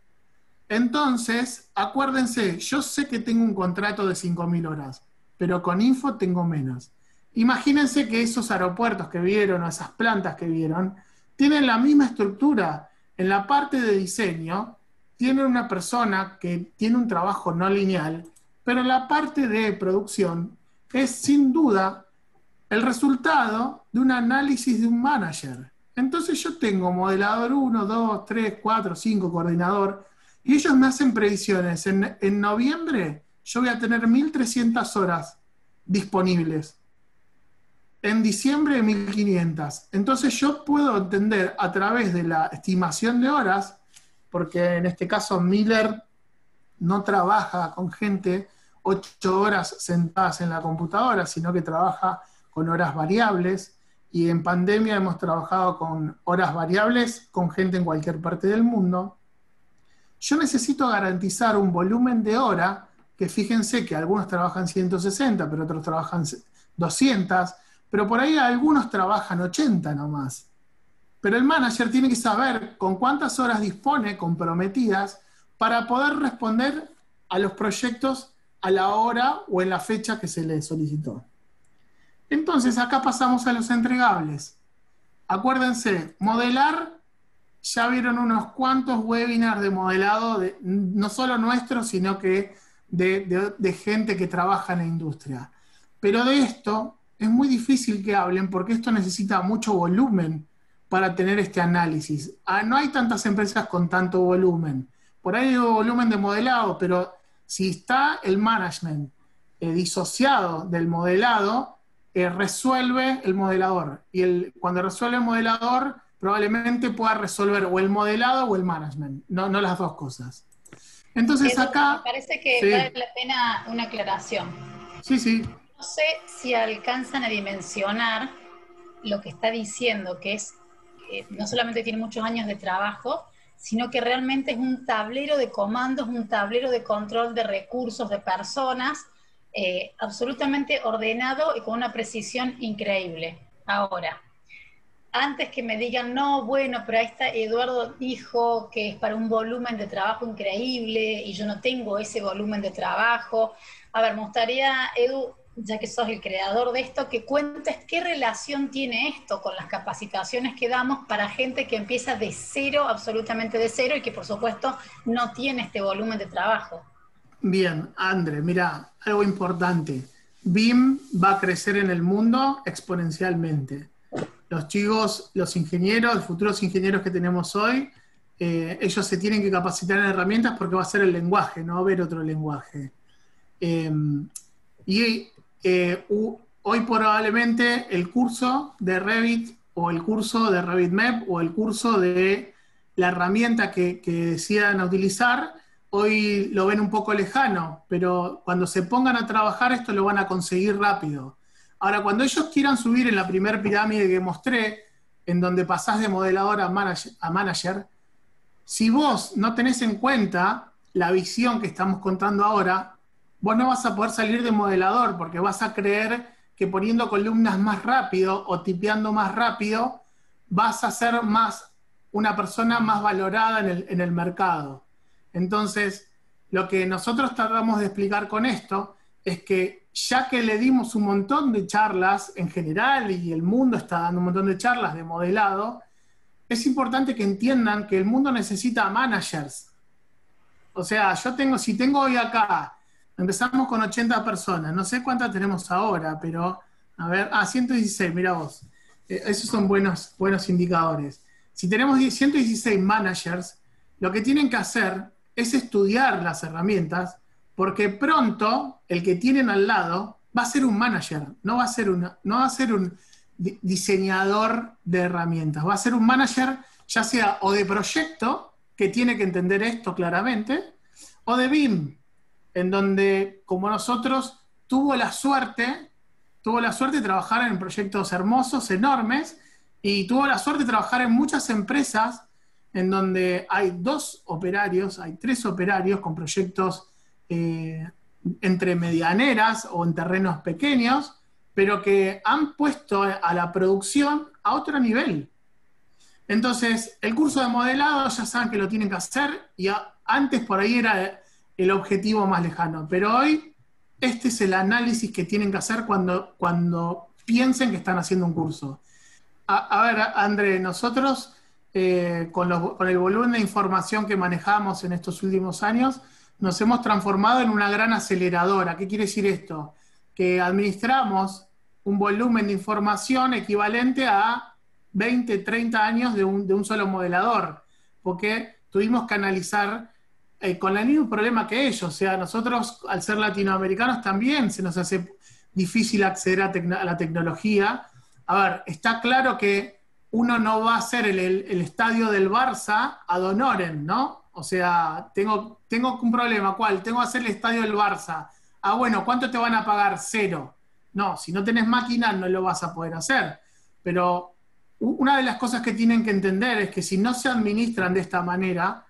Entonces, acuérdense, yo sé que tengo un contrato de cinco mil horas, pero con info tengo menos. Imagínense que esos aeropuertos que vieron, o esas plantas que vieron, tienen la misma estructura. En la parte de diseño, tienen una persona que tiene un trabajo no lineal, pero en la parte de producción es sin duda el resultado de un análisis de un manager. Entonces yo tengo modelador uno, dos, tres, cuatro, cinco, coordinador, y ellos me hacen previsiones. En, en noviembre yo voy a tener mil trescientas horas disponibles. En diciembre mil quinientas. Entonces yo puedo entender a través de la estimación de horas, porque en este caso Miller no trabaja con gente ocho horas sentadas en la computadora, sino que trabaja con horas variables, y en pandemia hemos trabajado con horas variables con gente en cualquier parte del mundo. Yo necesito garantizar un volumen de hora, que fíjense que algunos trabajan ciento sesenta, pero otros trabajan doscientas, pero por ahí algunos trabajan ochenta nomás. Pero el manager tiene que saber con cuántas horas dispone comprometidas para poder responder a los proyectos a la hora o en la fecha que se le solicitó. Entonces acá pasamos a los entregables. Acuérdense, modelar ya vieron unos cuantos webinars de modelado, de, no solo nuestros, sino que de, de, de gente que trabaja en la industria. Pero de esto es muy difícil que hablen porque esto necesita mucho volumen para tener este análisis. Ah, no hay tantas empresas con tanto volumen. Por ahí hay volumen de modelado, pero si está el management eh, disociado del modelado, eh, resuelve el modelador. Y el, cuando resuelve el modelador, probablemente pueda resolver o el modelado o el management, no, no las dos cosas. Entonces Edu, acá... me parece que Sí, vale la pena una aclaración. sí, sí. No sé si alcanzan a dimensionar lo que está diciendo, que es que no solamente tiene muchos años de trabajo, sino que realmente es un tablero de comandos, un tablero de control de recursos, de personas, eh, absolutamente ordenado y con una precisión increíble. Ahora, antes que me digan, no, bueno, pero ahí está Eduardo dijo que es para un volumen de trabajo increíble y yo no tengo ese volumen de trabajo. A ver, me gustaría, Edu, ya que sos el creador de esto, que cuentes qué relación tiene esto con las capacitaciones que damos para gente que empieza de cero, absolutamente de cero, y que por supuesto no tiene este volumen de trabajo. Bien, André, mira, algo importante. B I M va a crecer en el mundo exponencialmente. Los chicos, los ingenieros, los futuros ingenieros que tenemos hoy, eh, ellos se tienen que capacitar en herramientas porque va a ser el lenguaje, no va a haber otro lenguaje. Eh, y eh, hoy probablemente el curso de Revit o el curso de RevitMap o el curso de la herramienta que, que decidan utilizar, hoy lo ven un poco lejano, pero cuando se pongan a trabajar esto lo van a conseguir rápido. Ahora, cuando ellos quieran subir en la primera pirámide que mostré, en donde pasás de modelador a manager, a manager, si vos no tenés en cuenta la visión que estamos contando ahora, vos no vas a poder salir de modelador, porque vas a creer que poniendo columnas más rápido o tipeando más rápido, vas a ser más una persona más valorada en el, en el mercado. Entonces, lo que nosotros tratamos de explicar con esto es que ya que le dimos un montón de charlas en general y el mundo está dando un montón de charlas de modelado, es importante que entiendan que el mundo necesita managers. O sea, yo tengo, si tengo hoy acá, empezamos con ochenta personas, no sé cuántas tenemos ahora, pero, a ver, ah, ciento dieciséis, mira vos. Eh, esos son buenos, buenos indicadores. Si tenemos ciento dieciséis managers, lo que tienen que hacer es estudiar las herramientas, porque pronto el que tienen al lado va a ser un manager, no va a ser, una, no va a ser un diseñador de herramientas, va a ser un manager ya sea o de proyecto, que tiene que entender esto claramente, o de B I M, en donde, como nosotros, tuvo la suerte, tuvo la suerte de trabajar en proyectos hermosos, enormes, y tuvo la suerte de trabajar en muchas empresas en donde hay dos operarios, hay tres operarios con proyectos eh, entre medianeras o en terrenos pequeños, pero que han puesto a la producción a otro nivel. Entonces, el curso de modelado ya saben que lo tienen que hacer, y a, antes por ahí era el objetivo más lejano, pero hoy este es el análisis que tienen que hacer cuando, cuando piensen que están haciendo un curso. A, a ver, André, nosotros eh, con, los, con el volumen de información que manejamos en estos últimos años, nos hemos transformado en una gran aceleradora. ¿Qué quiere decir esto? Que administramos un volumen de información equivalente a veinte, treinta años de un, de un solo modelador, porque tuvimos que analizar eh, con el mismo problema que ellos. O sea, nosotros, al ser latinoamericanos, también se nos hace difícil acceder a, a la tecnología. A ver, está claro que uno no va a hacer el, el, el estadio del Barça ad honorem, ¿no? O sea, tengo, tengo un problema, ¿cuál? Tengo que hacer el estadio del Barça. Ah, bueno, ¿cuánto te van a pagar? Cero. No, si no tenés máquina no lo vas a poder hacer. Pero una de las cosas que tienen que entender es que si no se administran de esta manera,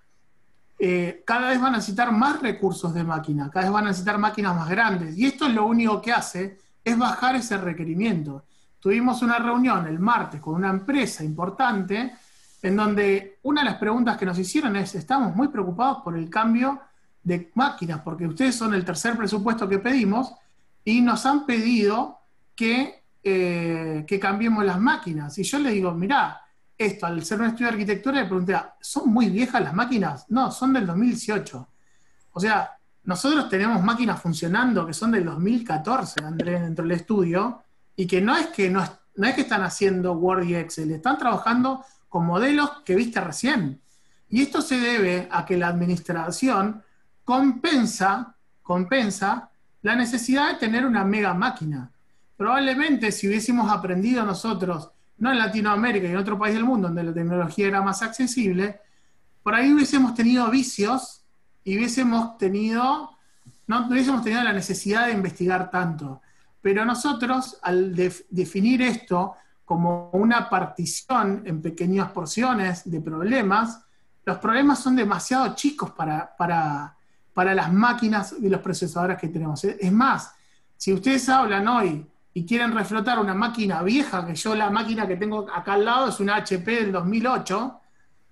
eh, cada vez van a necesitar más recursos de máquina, cada vez van a necesitar máquinas más grandes. Y esto lo único que hace es bajar ese requerimiento. Tuvimos una reunión el martes con una empresa importante en donde una de las preguntas que nos hicieron es: estamos muy preocupados por el cambio de máquinas, porque ustedes son el tercer presupuesto que pedimos y nos han pedido que, eh, que cambiemos las máquinas. Y yo le digo, mirá, esto, al ser un estudio de arquitectura, le pregunté, ¿son muy viejas las máquinas? No, son del dos mil dieciocho. O sea, nosotros tenemos máquinas funcionando que son del dos mil catorce, Andrés, dentro del estudio, y que no es que, no es, no es que están haciendo Word y Excel, están trabajando con modelos que viste recién. Y esto se debe a que la administración compensa, compensa la necesidad de tener una mega máquina. Probablemente si hubiésemos aprendido nosotros, no en Latinoamérica y en otro país del mundo donde la tecnología era más accesible, por ahí hubiésemos tenido vicios y hubiésemos tenido, no hubiésemos tenido la necesidad de investigar tanto. Pero nosotros, al def- definir esto como una partición en pequeñas porciones de problemas, los problemas son demasiado chicos para, para, para las máquinas y los procesadores que tenemos. Es más, si ustedes hablan hoy y quieren reflotar una máquina vieja, que yo la máquina que tengo acá al lado es una H P del dos mil ocho,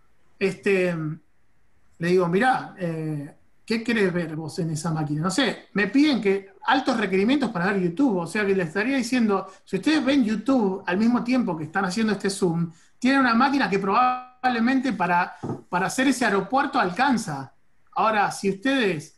este, le digo, mirá, eh, ¿qué querés ver vos en esa máquina? No sé, me piden que altos requerimientos para ver YouTube, o sea que les estaría diciendo, si ustedes ven YouTube al mismo tiempo que están haciendo este Zoom, tienen una máquina que probablemente para, para hacer ese aeropuerto alcanza. Ahora, si ustedes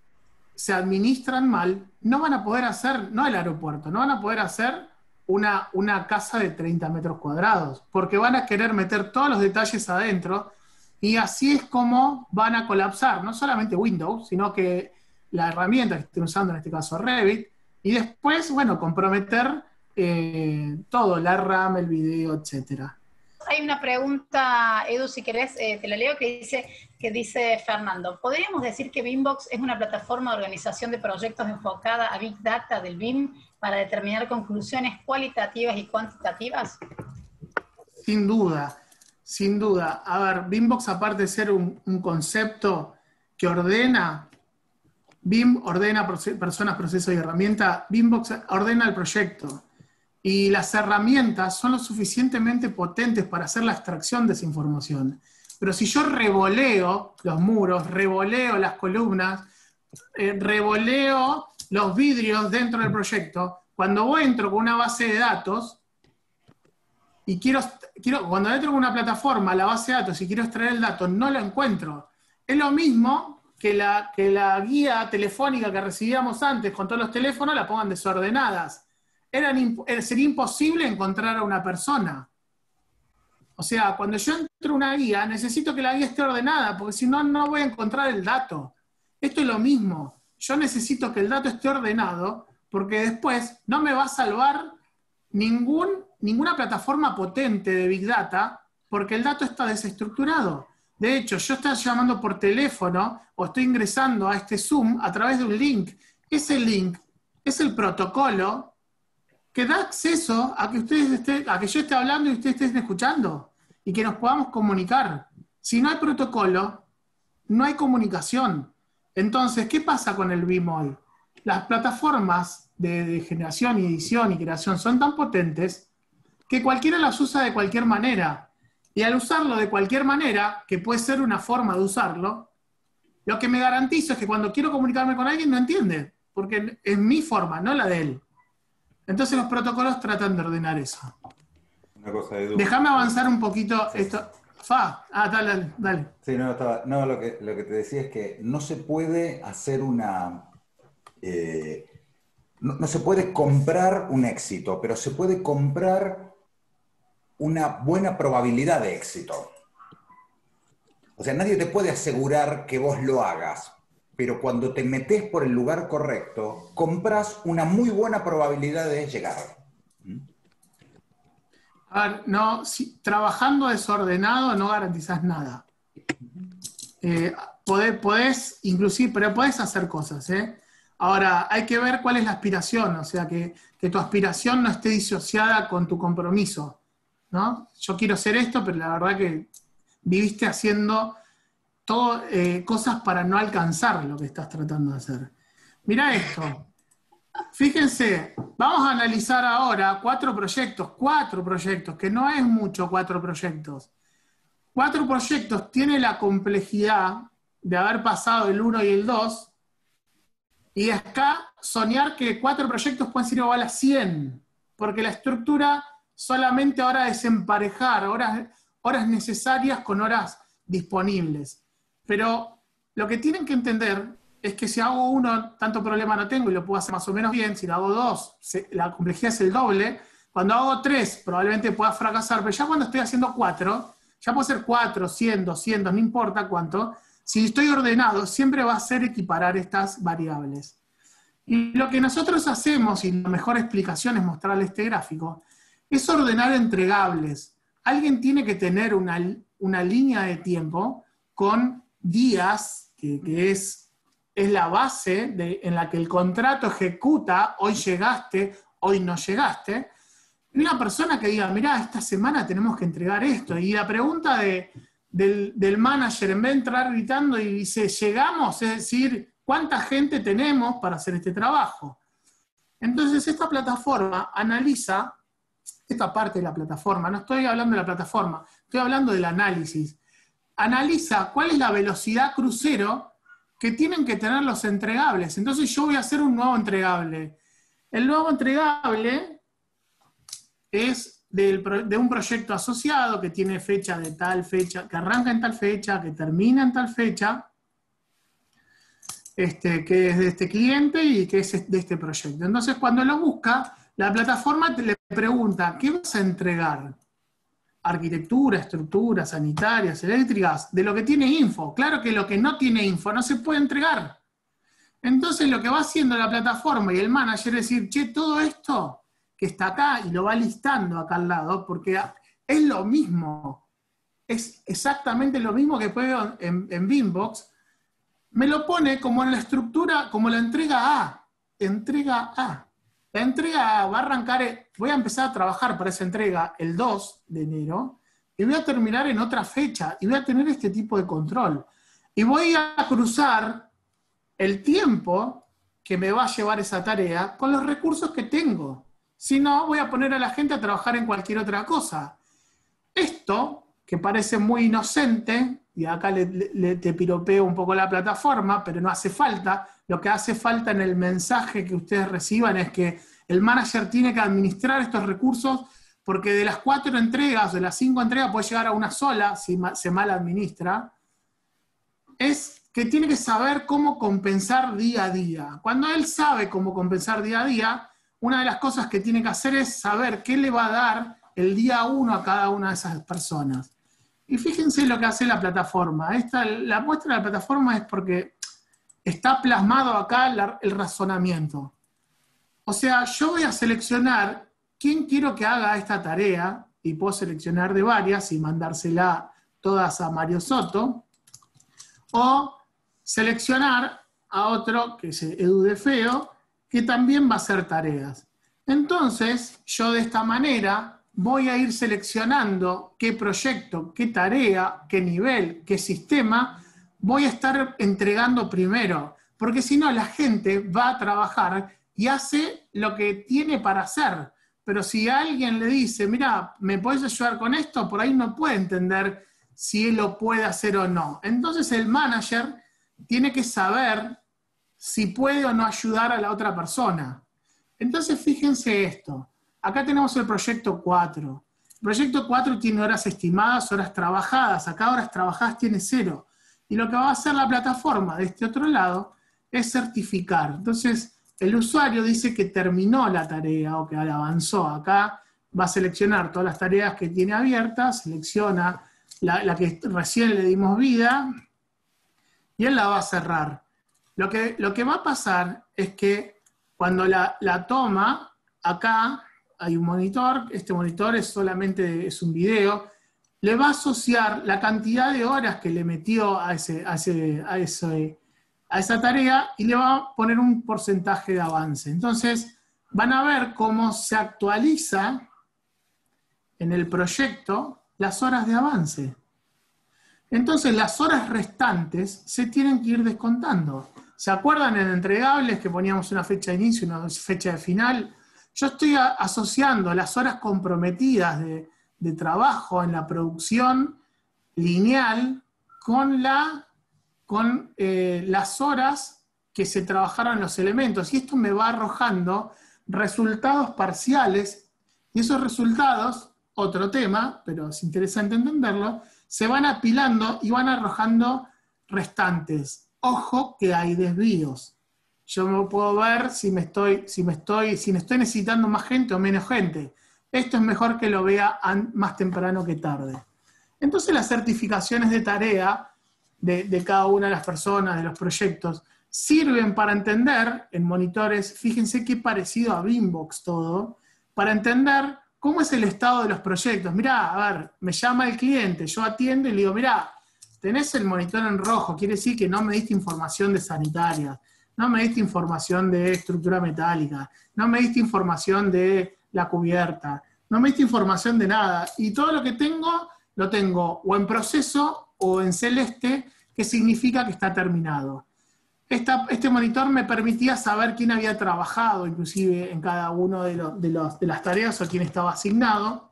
se administran mal, no van a poder hacer, no el aeropuerto, no van a poder hacer una, una casa de treinta metros cuadrados, porque van a querer meter todos los detalles adentro, y así es como van a colapsar, no solamente Windows, sino que la herramienta que estén usando, en este caso Revit, y después, bueno, comprometer eh, todo, la RAM, el video, etcétera. Hay una pregunta, Edu, si querés, eh, te la leo, que dice, que dice Fernando. ¿Podríamos decir que Beambox es una plataforma de organización de proyectos enfocada a Big Data del B I M para determinar conclusiones cualitativas y cuantitativas? Sin duda, sin duda. A ver, Beambox, aparte de ser un, un concepto que ordena, B I M ordena personas, procesos y herramientas, Beambox ordena el proyecto. Y las herramientas son lo suficientemente potentes para hacer la extracción de esa información. Pero si yo revoleo los muros, revoleo las columnas, eh, revoleo los vidrios dentro del proyecto, cuando voy entro con una base de datos, y quiero, quiero, cuando entro con una plataforma, la base de datos, y quiero extraer el dato, no lo encuentro. Es lo mismo que la, que la guía telefónica que recibíamos antes con todos los teléfonos la pongan desordenadas. Eran, sería imposible encontrar a una persona. O sea, cuando yo entro a una guía, necesito que la guía esté ordenada, porque si no, no voy a encontrar el dato. Esto es lo mismo. Yo necesito que el dato esté ordenado, porque después no me va a salvar ningún, ninguna plataforma potente de Big Data, porque el dato está desestructurado. De hecho, yo estoy llamando por teléfono, o estoy ingresando a este Zoom a través de un link. Ese link es el protocolo que da acceso a que ustedes estén, a que yo esté hablando y ustedes estén escuchando, y que nos podamos comunicar. Si no hay protocolo, no hay comunicación. Entonces, ¿qué pasa con el B I M hoy? Las plataformas de, de generación y edición y creación son tan potentes que cualquiera las usa de cualquier manera. Y al usarlo de cualquier manera, que puede ser una forma de usarlo, lo que me garantizo es que cuando quiero comunicarme con alguien no entiende, porque es mi forma, no la de él. Entonces los protocolos tratan de ordenar eso. Una cosa, Edu. Déjame avanzar un poquito sí. esto. Fa, ah, dale, dale. dale. Sí, no, estaba, no lo, que, lo que te decía es que no se puede hacer una... Eh, no, no se puede comprar un éxito, pero se puede comprar una buena probabilidad de éxito. O sea, nadie te puede asegurar que vos lo hagas, pero cuando te metés por el lugar correcto, compras una muy buena probabilidad de llegar. A ver, no, si, trabajando desordenado no garantizás nada. Eh, podés, podés, inclusive, pero podés hacer cosas, ¿eh? Ahora, hay que ver cuál es la aspiración, o sea, que, que tu aspiración no esté disociada con tu compromiso, ¿no? Yo quiero hacer esto, pero la verdad que viviste haciendo todo, eh, cosas para no alcanzar lo que estás tratando de hacer. Mirá esto. Fíjense, vamos a analizar ahora cuatro proyectos, cuatro proyectos, que no es mucho cuatro proyectos. Cuatro proyectos tiene la complejidad de haber pasado el uno y el dos, y acá soñar que cuatro proyectos pueden ser igual a cien, porque la estructura solamente ahora es emparejar, ahora, horas necesarias con horas disponibles. Pero lo que tienen que entender es que si hago uno, tanto problema no tengo y lo puedo hacer más o menos bien. Si lo hago dos, se, la complejidad es el doble. Cuando hago tres, probablemente pueda fracasar, pero ya cuando estoy haciendo cuatro, ya puedo hacer cuatro, cien, doscientos, no importa cuánto. Si estoy ordenado, siempre va a ser equiparar estas variables. Y lo que nosotros hacemos, y la mejor explicación es mostrarle este gráfico, es ordenar entregables. Alguien tiene que tener una, una línea de tiempo con días, que, que es, es la base de, en la que el contrato ejecuta, hoy llegaste, hoy no llegaste. Y una persona que diga, mirá, esta semana tenemos que entregar esto. Y la pregunta de, del, del manager, en vez de entrar gritando y dice, llegamos, es decir, ¿cuánta gente tenemos para hacer este trabajo? Entonces esta plataforma analiza esta parte de la plataforma, no estoy hablando de la plataforma, estoy hablando del análisis. Analiza cuál es la velocidad crucero que tienen que tener los entregables. Entonces yo voy a hacer un nuevo entregable. El nuevo entregable es del, de un proyecto asociado que tiene fecha de tal fecha, que arranca en tal fecha, que termina en tal fecha, este, que es de este cliente y que es de este proyecto. Entonces cuando lo busca, la plataforma te le pregunta, ¿qué vas a entregar? Arquitectura, estructuras, sanitarias, eléctricas, de lo que tiene info. Claro que lo que no tiene info no se puede entregar. Entonces lo que va haciendo la plataforma y el manager es decir, che, todo esto que está acá, y lo va listando acá al lado, porque es lo mismo, es exactamente lo mismo que puedo en, en Beambox, me lo pone como en la estructura, como la entrega A, entrega A. La entrega va a arrancar, voy a empezar a trabajar para esa entrega el dos de enero, y voy a terminar en otra fecha, y voy a tener este tipo de control. Y voy a cruzar el tiempo que me va a llevar esa tarea con los recursos que tengo. Si no, voy a poner a la gente a trabajar en cualquier otra cosa. Esto, que parece muy inocente, y acá le, le, te piropeo un poco la plataforma, pero no hace falta. Lo que hace falta en el mensaje que ustedes reciban es que el manager tiene que administrar estos recursos, porque de las cuatro entregas, de las cinco entregas, puede llegar a una sola, si se mal administra. Es que tiene que saber cómo compensar día a día. Cuando él sabe cómo compensar día a día, una de las cosas que tiene que hacer es saber qué le va a dar el día uno a cada una de esas personas. Y fíjense lo que hace la plataforma. Esta, la muestra de la plataforma es porque está plasmado acá la, el razonamiento. O sea, yo voy a seleccionar quién quiero que haga esta tarea, y puedo seleccionar de varias y mandársela todas a Mario Soto, o seleccionar a otro, que es Edu de Feo, que también va a hacer tareas. Entonces, yo de esta manera voy a ir seleccionando qué proyecto, qué tarea, qué nivel, qué sistema voy a estar entregando primero, porque si no la gente va a trabajar y hace lo que tiene para hacer. Pero si alguien le dice, mira, ¿me puedes ayudar con esto? Por ahí no puede entender si él lo puede hacer o no. Entonces el manager tiene que saber si puede o no ayudar a la otra persona. Entonces fíjense esto. Acá tenemos el proyecto cuatro. El proyecto cuatro tiene horas estimadas, horas trabajadas. Acá horas trabajadas tiene cero. Y lo que va a hacer la plataforma de este otro lado es certificar. Entonces el usuario dice que terminó la tarea o que avanzó. Acá va a seleccionar todas las tareas que tiene abiertas, selecciona la, la que recién le dimos vida y él la va a cerrar. Lo que, lo que va a pasar es que cuando la, la toma, acá hay un monitor, este monitor es solamente es un video, le va a asociar la cantidad de horas que le metió a, ese, a, ese, a, ese, a esa tarea y le va a poner un porcentaje de avance. Entonces van a ver cómo se actualiza en el proyecto las horas de avance. Entonces las horas restantes se tienen que ir descontando. ¿Se acuerdan en entregables que poníamos una fecha de inicio y una fecha de final? Yo estoy a, asociando las horas comprometidas de, de trabajo en la producción lineal con, la, con eh, las horas que se trabajaron en los elementos. Y esto me va arrojando resultados parciales, y esos resultados otro tema, pero es interesante entenderlo, se van apilando y van arrojando restantes. Ojo que hay desvíos. Yo me puedo ver si me estoy, si me estoy, si me estoy necesitando más gente o menos gente. Esto es mejor que lo vea más temprano que tarde. Entonces las certificaciones de tarea de, de cada una de las personas, de los proyectos, sirven para entender, en monitores, fíjense qué parecido a Beambox todo, para entender cómo es el estado de los proyectos. Mirá, a ver, me llama el cliente, yo atiendo y le digo, mirá, tenés el monitor en rojo, quiere decir que no me diste información de sanitaria, no me diste información de estructura metálica, no me diste información de la cubierta, no me diste información de nada. Y todo lo que tengo, lo tengo o en proceso o en celeste, que significa que está terminado. Esta, este monitor me permitía saber quién había trabajado, inclusive en cada una de, lo, de, los, de las tareas o quién estaba asignado,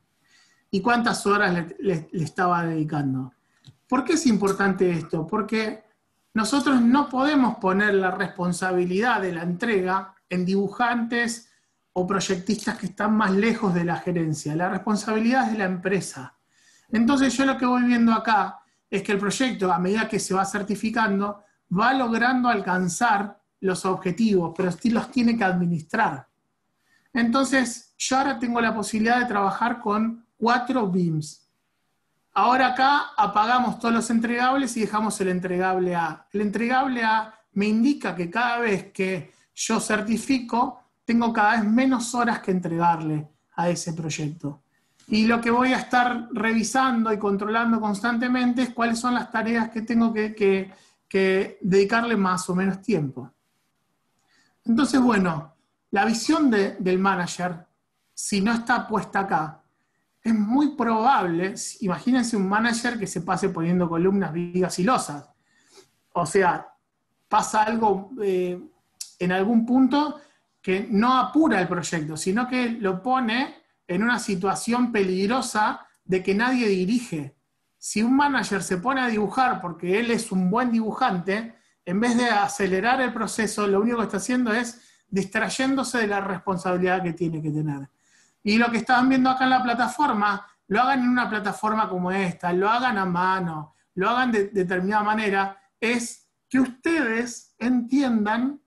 y cuántas horas le, le, le estaba dedicando. ¿Por qué es importante esto? Porque nosotros no podemos poner la responsabilidad de la entrega en dibujantes o proyectistas que están más lejos de la gerencia. La responsabilidad es de la empresa. Entonces yo lo que voy viendo acá es que el proyecto, a medida que se va certificando, va logrando alcanzar los objetivos, pero los tiene que administrar. Entonces yo ahora tengo la posibilidad de trabajar con cuatro B I Ms. Ahora acá apagamos todos los entregables y dejamos el entregable A. El entregable A me indica que cada vez que yo certifico, tengo cada vez menos horas que entregarle a ese proyecto. Y lo que voy a estar revisando y controlando constantemente es cuáles son las tareas que tengo que, que, que dedicarle más o menos tiempo. Entonces, bueno, la visión de, del manager, si no está puesta acá, es muy probable, imagínense un manager que se pase poniendo columnas, vigas y losas. O sea, pasa algo eh, en algún punto que no apura el proyecto, sino que lo pone en una situación peligrosa de que nadie dirige. Si un manager se pone a dibujar porque él es un buen dibujante, en vez de acelerar el proceso, lo único que está haciendo es distrayéndose de la responsabilidad que tiene que tener. Y lo que estaban viendo acá en la plataforma, lo hagan en una plataforma como esta, lo hagan a mano, lo hagan de, de determinada manera, es que ustedes entiendan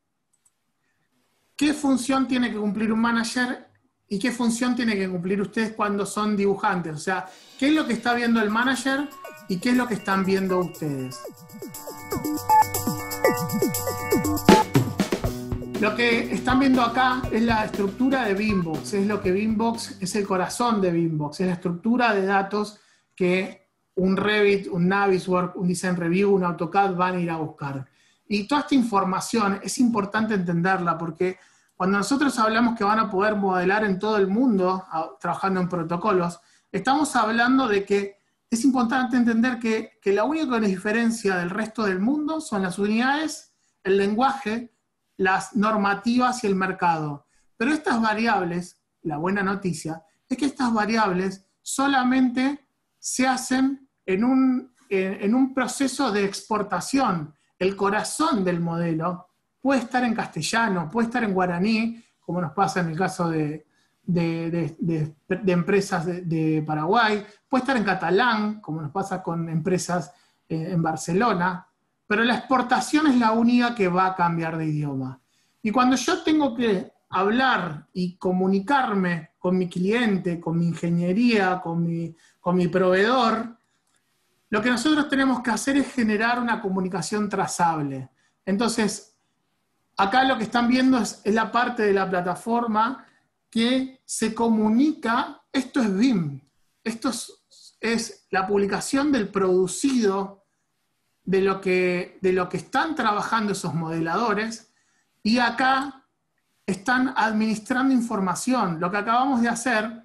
qué función tiene que cumplir un manager y qué función tiene que cumplir ustedes cuando son dibujantes. O sea, qué es lo que está viendo el manager y qué es lo que están viendo ustedes. Lo que están viendo acá es la estructura de Beambox, es lo que Beambox es el corazón de Beambox, es la estructura de datos que un Revit, un Navisworks, un Design Review, un AutoCAD van a ir a buscar. Y toda esta información es importante entenderla porque cuando nosotros hablamos que van a poder modelar en todo el mundo, trabajando en protocolos, estamos hablando de que es importante entender que, que la única diferencia del resto del mundo son las unidades, el lenguaje, las normativas y el mercado. Pero estas variables, la buena noticia, es que estas variables solamente se hacen en un, en, en un proceso de exportación. El corazón del modelo puede estar en castellano, puede estar en guaraní, como nos pasa en el caso de, de, de, de, de empresas de, de Paraguay, puede estar en catalán, como nos pasa con empresas eh, en Barcelona, pero la exportación es la única que va a cambiar de idioma. Y cuando yo tengo que hablar y comunicarme con mi cliente, con mi ingeniería, con mi, con mi proveedor, lo que nosotros tenemos que hacer es generar una comunicación trazable. Entonces, acá lo que están viendo es, es la parte de la plataforma que se comunica, esto es B I M, esto es, es la publicación del producido de lo, que, de lo que están trabajando esos modeladores, y acá están administrando información. Lo que acabamos de hacer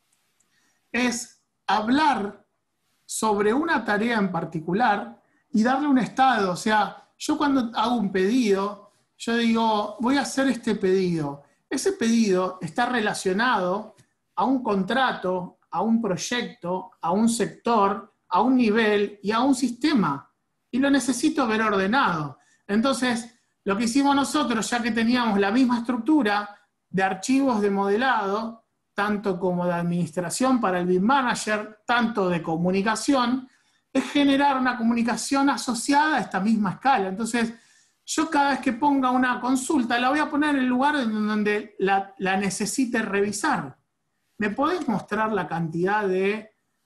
es hablar sobre una tarea en particular y darle un estado. O sea, yo cuando hago un pedido, yo digo, voy a hacer este pedido. Ese pedido está relacionado a un contrato, a un proyecto, a un sector, a un nivel y a un sistema. Y lo necesito ver ordenado. Entonces, lo que hicimos nosotros, ya que teníamos la misma estructura de archivos de modelado, tanto como de administración para el B I M Manager, tanto de comunicación, es generar una comunicación asociada a esta misma escala. Entonces, yo cada vez que ponga una consulta, la voy a poner en el lugar en donde la, la necesite revisar. ¿Me podés mostrar la cantidad de,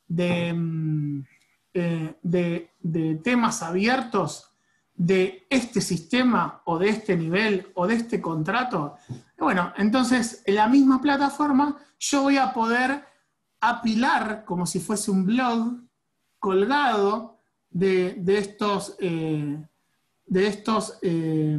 de, eh, de, de temas abiertos de este sistema o de este nivel o de este contrato? Bueno, entonces en la misma plataforma yo voy a poder apilar como si fuese un blog colgado de, de estos, eh, de estos eh,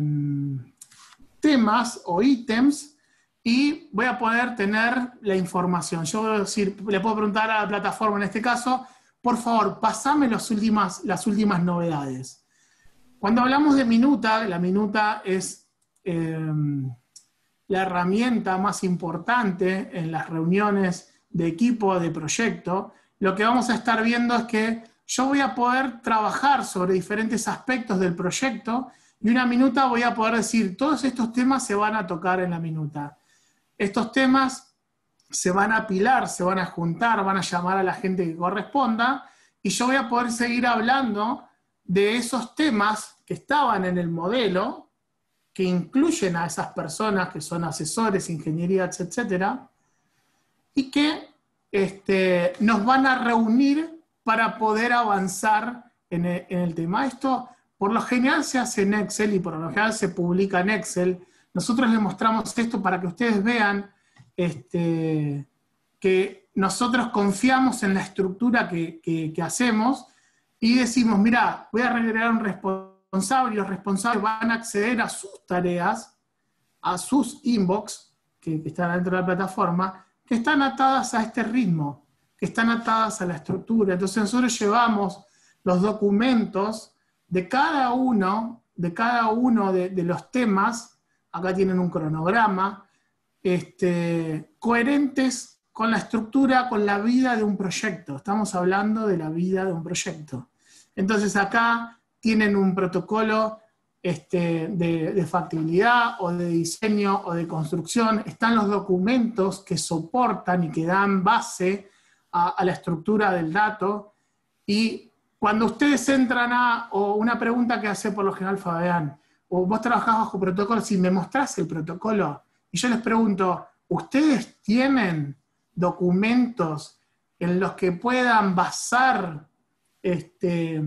temas o ítems, y voy a poder tener la información. Yo voy a decir, le puedo preguntar a la plataforma en este caso, por favor, pasame las últimas, las últimas novedades. Cuando hablamos de minuta, la minuta es eh, la herramienta más importante en las reuniones de equipo, de proyecto. Lo que vamos a estar viendo es que yo voy a poder trabajar sobre diferentes aspectos del proyecto, y una minuta voy a poder decir, todos estos temas se van a tocar en la minuta. Estos temas se van a apilar, se van a juntar, van a llamar a la gente que corresponda, y yo voy a poder seguir hablando de esos temas que estaban en el modelo, que incluyen a esas personas que son asesores, ingeniería, etcétera, y que este, nos van a reunir para poder avanzar en el, en el tema. Esto por lo general se hace en Excel y por lo general se publica en Excel. Nosotros les mostramos esto para que ustedes vean este, que nosotros confiamos en la estructura que, que, que hacemos, y decimos, mira, voy a agregar un responsable, y los responsables van a acceder a sus tareas, a sus inbox, que, que están dentro de la plataforma, que están atadas a este ritmo, que están atadas a la estructura. Entonces nosotros llevamos los documentos de cada uno, de cada uno de, de los temas. Acá tienen un cronograma, este, coherentes con la estructura, con la vida de un proyecto. Estamos hablando de la vida de un proyecto. Entonces acá tienen un protocolo este, de, de factibilidad o de diseño o de construcción. Están los documentos que soportan y que dan base a, a la estructura del dato. Y cuando ustedes entran a, o una pregunta que hace por lo general Fabián, o vos trabajás bajo protocolo, si me mostrás el protocolo, y yo les pregunto, ¿ustedes tienen documentos en los que puedan basar este,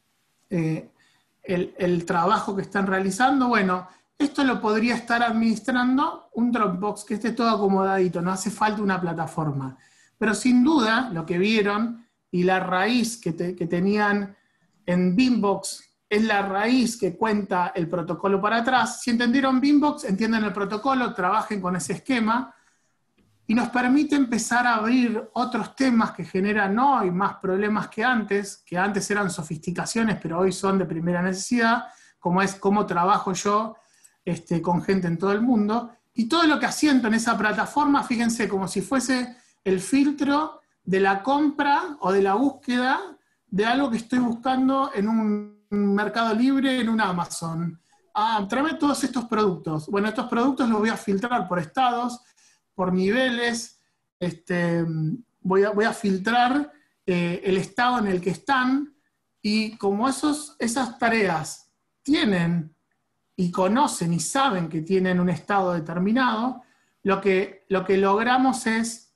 eh, el, el trabajo que están realizando? Bueno, esto lo podría estar administrando un Dropbox, que esté todo acomodadito, no hace falta una plataforma. Pero sin duda, lo que vieron, y la raíz que, te, que tenían en Beambox, es la raíz que cuenta el protocolo para atrás. Si entendieron Beambox, entienden el protocolo, trabajen con ese esquema, y nos permite empezar a abrir otros temas que generan hoy más problemas que antes, que antes eran sofisticaciones, pero hoy son de primera necesidad, como es cómo trabajo yo este, con gente en todo el mundo, y todo lo que asiento en esa plataforma, fíjense, como si fuese el filtro de la compra o de la búsqueda de algo que estoy buscando en un Mercado Libre, en un Amazon. Ah, tráeme todos estos productos. Bueno, estos productos los voy a filtrar por estados, por niveles, este, voy, a, voy a filtrar eh, el estado en el que están, y como esos, esas tareas tienen y conocen y saben que tienen un estado determinado, lo que, lo que logramos es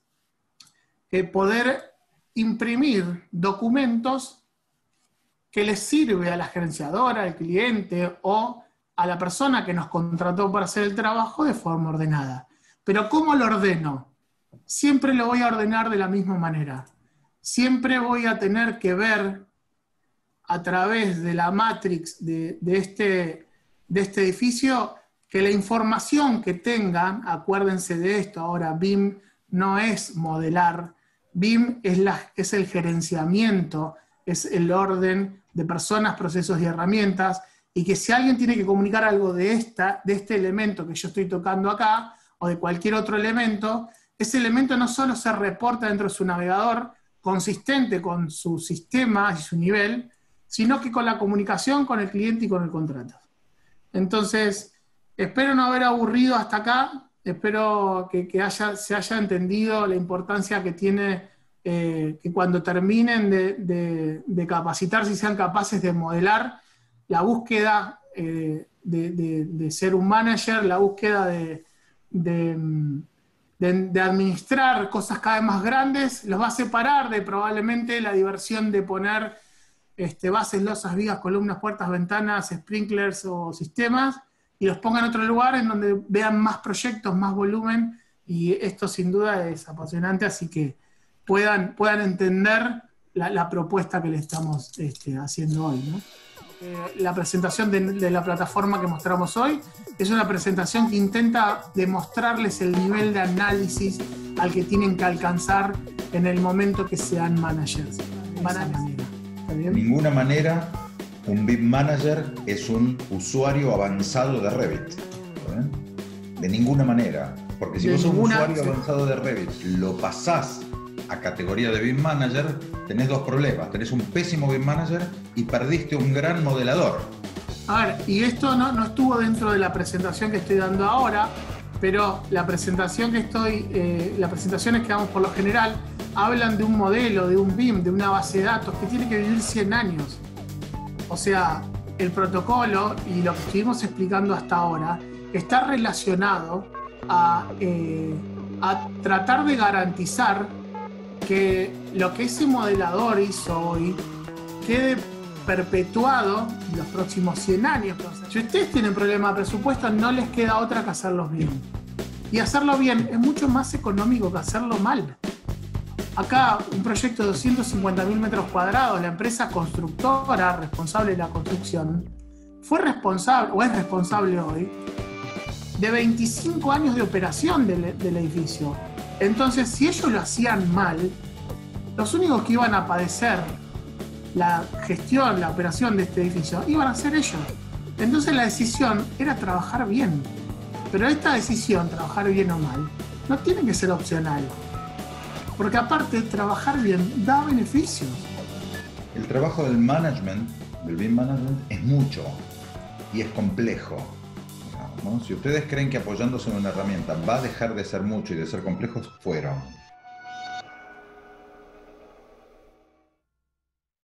eh, poder imprimir documentos que les sirve a la gerenciadora, al cliente o a la persona que nos contrató para hacer el trabajo de forma ordenada. Pero ¿cómo lo ordeno? Siempre lo voy a ordenar de la misma manera. Siempre voy a tener que ver a través de la matrix de, de, este, de este edificio que la información que tengan, acuérdense de esto, ahora B I M no es modelar, B I M es, la, es el gerenciamiento, es el orden de personas, procesos y herramientas, y que si alguien tiene que comunicar algo de, esta, de este elemento que yo estoy tocando acá, o de cualquier otro elemento, ese elemento no solo se reporta dentro de su navegador, consistente con su sistema y su nivel, sino que con la comunicación con el cliente y con el contrato. Entonces, espero no haber aburrido hasta acá. espero que, que haya, se haya entendido la importancia que tiene eh, que cuando terminen de, de, de capacitarse y sean capaces de modelar la búsqueda eh, de, de, de ser un manager, la búsqueda de, de, de, de administrar cosas cada vez más grandes, los va a separar de probablemente la diversión de poner este, bases, losas, vigas, columnas, puertas, ventanas, sprinklers o sistemas, y los ponga en otro lugar en donde vean más proyectos, más volumen, y esto sin duda es apasionante, así que puedan, puedan entender la, la propuesta que le estamos este, haciendo hoy, ¿no? Eh, la presentación de, de la plataforma que mostramos hoy es una presentación que intenta demostrarles el nivel de análisis al que tienen que alcanzar en el momento que sean managers. De esa manera. ¿Está bien? De ninguna manera un B I M Manager es un usuario avanzado de Revit. ¿Eh? De ninguna manera. Porque si de vos sos un ninguna, usuario sí. avanzado de Revit, lo pasás a categoría de B I M Manager, tenés dos problemas. Tenés un pésimo B I M Manager y perdiste un gran modelador. A ver, y esto no, no estuvo dentro de la presentación que estoy dando ahora, pero la presentación que estoy, eh, las presentaciones que damos por lo general hablan de un modelo, de un B I M, de una base de datos que tiene que vivir cien años. O sea, el protocolo y lo que estuvimos explicando hasta ahora está relacionado a, eh, a tratar de garantizar que lo que ese modelador hizo hoy quede perpetuado en los próximos cien años. Si ustedes tienen problema de presupuesto, no les queda otra que hacerlo bien. Y hacerlo bien es mucho más económico que hacerlo mal. Acá, un proyecto de doscientos cincuenta mil metros cuadrados, la empresa constructora responsable de la construcción fue responsable, o es responsable hoy, de veinticinco años de operación del, del edificio. Entonces, si ellos lo hacían mal, los únicos que iban a padecer la gestión, la operación de este edificio, iban a ser ellos. Entonces la decisión era trabajar bien. Pero esta decisión, trabajar bien o mal, no tiene que ser opcional. Porque aparte, trabajar bien da beneficios. El trabajo del management, del B I M Management, es mucho y es complejo. ¿No? Si ustedes creen que apoyándose en una herramienta va a dejar de ser mucho y de ser complejo, fueron.